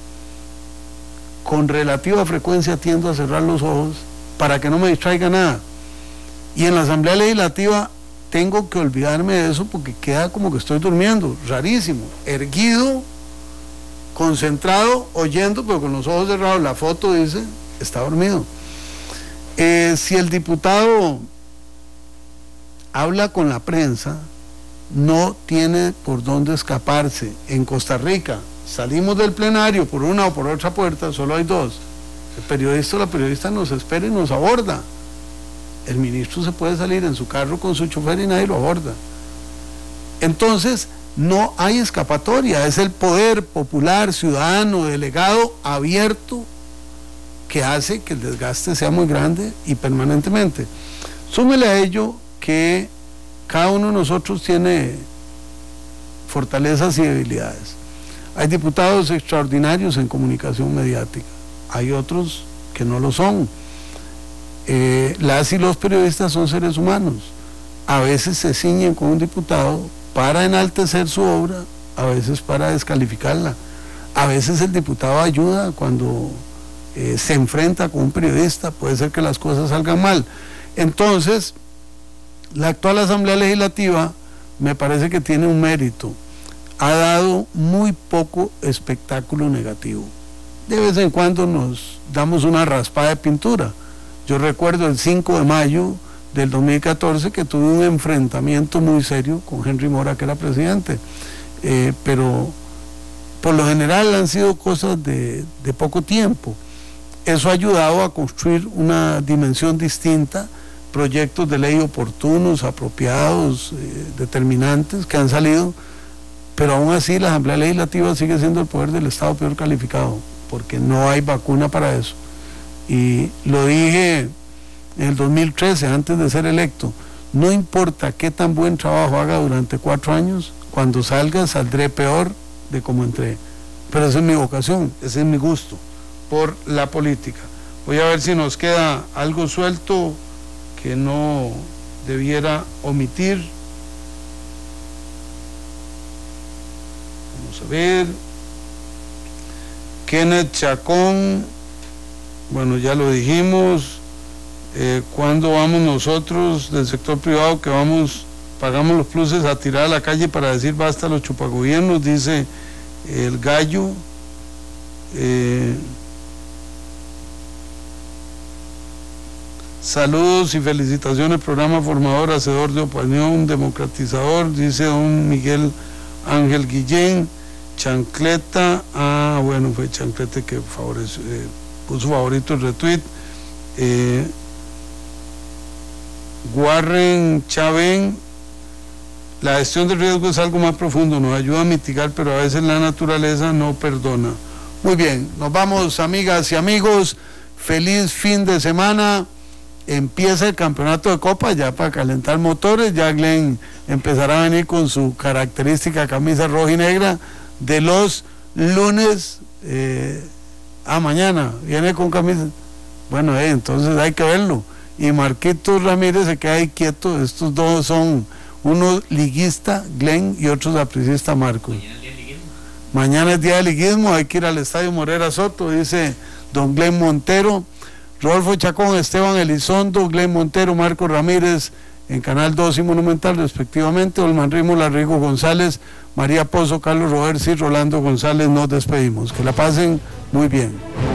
con relativa frecuencia tiendo a cerrar los ojos para que no me distraiga nada. Y en la Asamblea Legislativa tengo que olvidarme de eso porque queda como que estoy durmiendo, rarísimo, erguido, concentrado, oyendo, pero con los ojos cerrados. La foto dice, está dormido. Eh, si el diputado habla con la prensa, no tiene por dónde escaparse. En Costa Rica salimos del plenario por una o por otra puerta, solo hay dos. El periodista o la periodista nos espera y nos aborda. El ministro se puede salir en su carro con su chofer y nadie lo aborda. Entonces no hay escapatoria, es el poder popular, ciudadano, delegado, abierto, que hace que el desgaste sea muy grande y permanentemente. Súmele a ello que cada uno de nosotros tiene fortalezas y debilidades. Hay diputados extraordinarios en comunicación mediática, hay otros que no lo son. Eh, las y los periodistas son seres humanos, a veces se ciñen con un diputado para enaltecer su obra, a veces para descalificarla, a veces el diputado ayuda cuando eh, se enfrenta con un periodista, puede ser que las cosas salgan mal. Entonces, la actual Asamblea Legislativa me parece que tiene un mérito, ha dado muy poco espectáculo negativo. De vez en cuando nos damos una raspada de pintura. Yo recuerdo el cinco de mayo del dos mil catorce que tuve un enfrentamiento muy serio con Henry Mora, que era presidente, eh, pero por lo general han sido cosas de, de poco tiempo. Eso ha ayudado a construir una dimensión distinta, proyectos de ley oportunos, apropiados, eh, determinantes que han salido, pero aún así la Asamblea Legislativa sigue siendo el poder del Estado peor calificado, porque no hay vacuna para eso. Y lo dije en el dos mil trece, antes de ser electo, no importa qué tan buen trabajo haga durante cuatro años, cuando salga saldré peor de cómo entré. Pero esa es mi vocación, ese es mi gusto por la política. Voy a ver si nos queda algo suelto que no debiera omitir. Vamos a ver. Kenneth Chacón, bueno, ya lo dijimos. Eh, ¿Cuándo vamos nosotros del sector privado que vamos, pagamos los pluses a tirar a la calle para decir basta a los chupagobiernos? Dice el gallo. Eh, saludos y felicitaciones, programa formador, hacedor de opinión, democratizador, dice don Miguel Ángel Guillén. Chancleta, ah bueno, fue Chancleta que favoreció, eh, puso favorito el retweet. eh, Warren Chávez, la gestión del riesgo es algo más profundo, nos ayuda a mitigar, pero a veces la naturaleza no perdona. Muy bien, nos vamos, amigas y amigos, feliz fin de semana. Empieza el campeonato de Copa ya para calentar motores, ya Glenn empezará a venir con su característica camisa roja y negra de los lunes. eh, ah, mañana viene con camisa, bueno, eh, entonces hay que verlo. Y Marquitos Ramírez se queda ahí quieto. Estos dos son, uno liguista, Glenn, y otro sapricista, Marcos. Mañana es día de liguismo, hay que ir al Estadio Morera Soto, dice don Glenn Montero. Rodolfo Chacón, Esteban Elizondo, Glenn Montero, Marcos Ramírez, en Canal dos y Monumental respectivamente. Olman Rimo, Larrigo González, María Pozo, Carlos Roberts y Rolando González. Nos despedimos, que la pasen muy bien.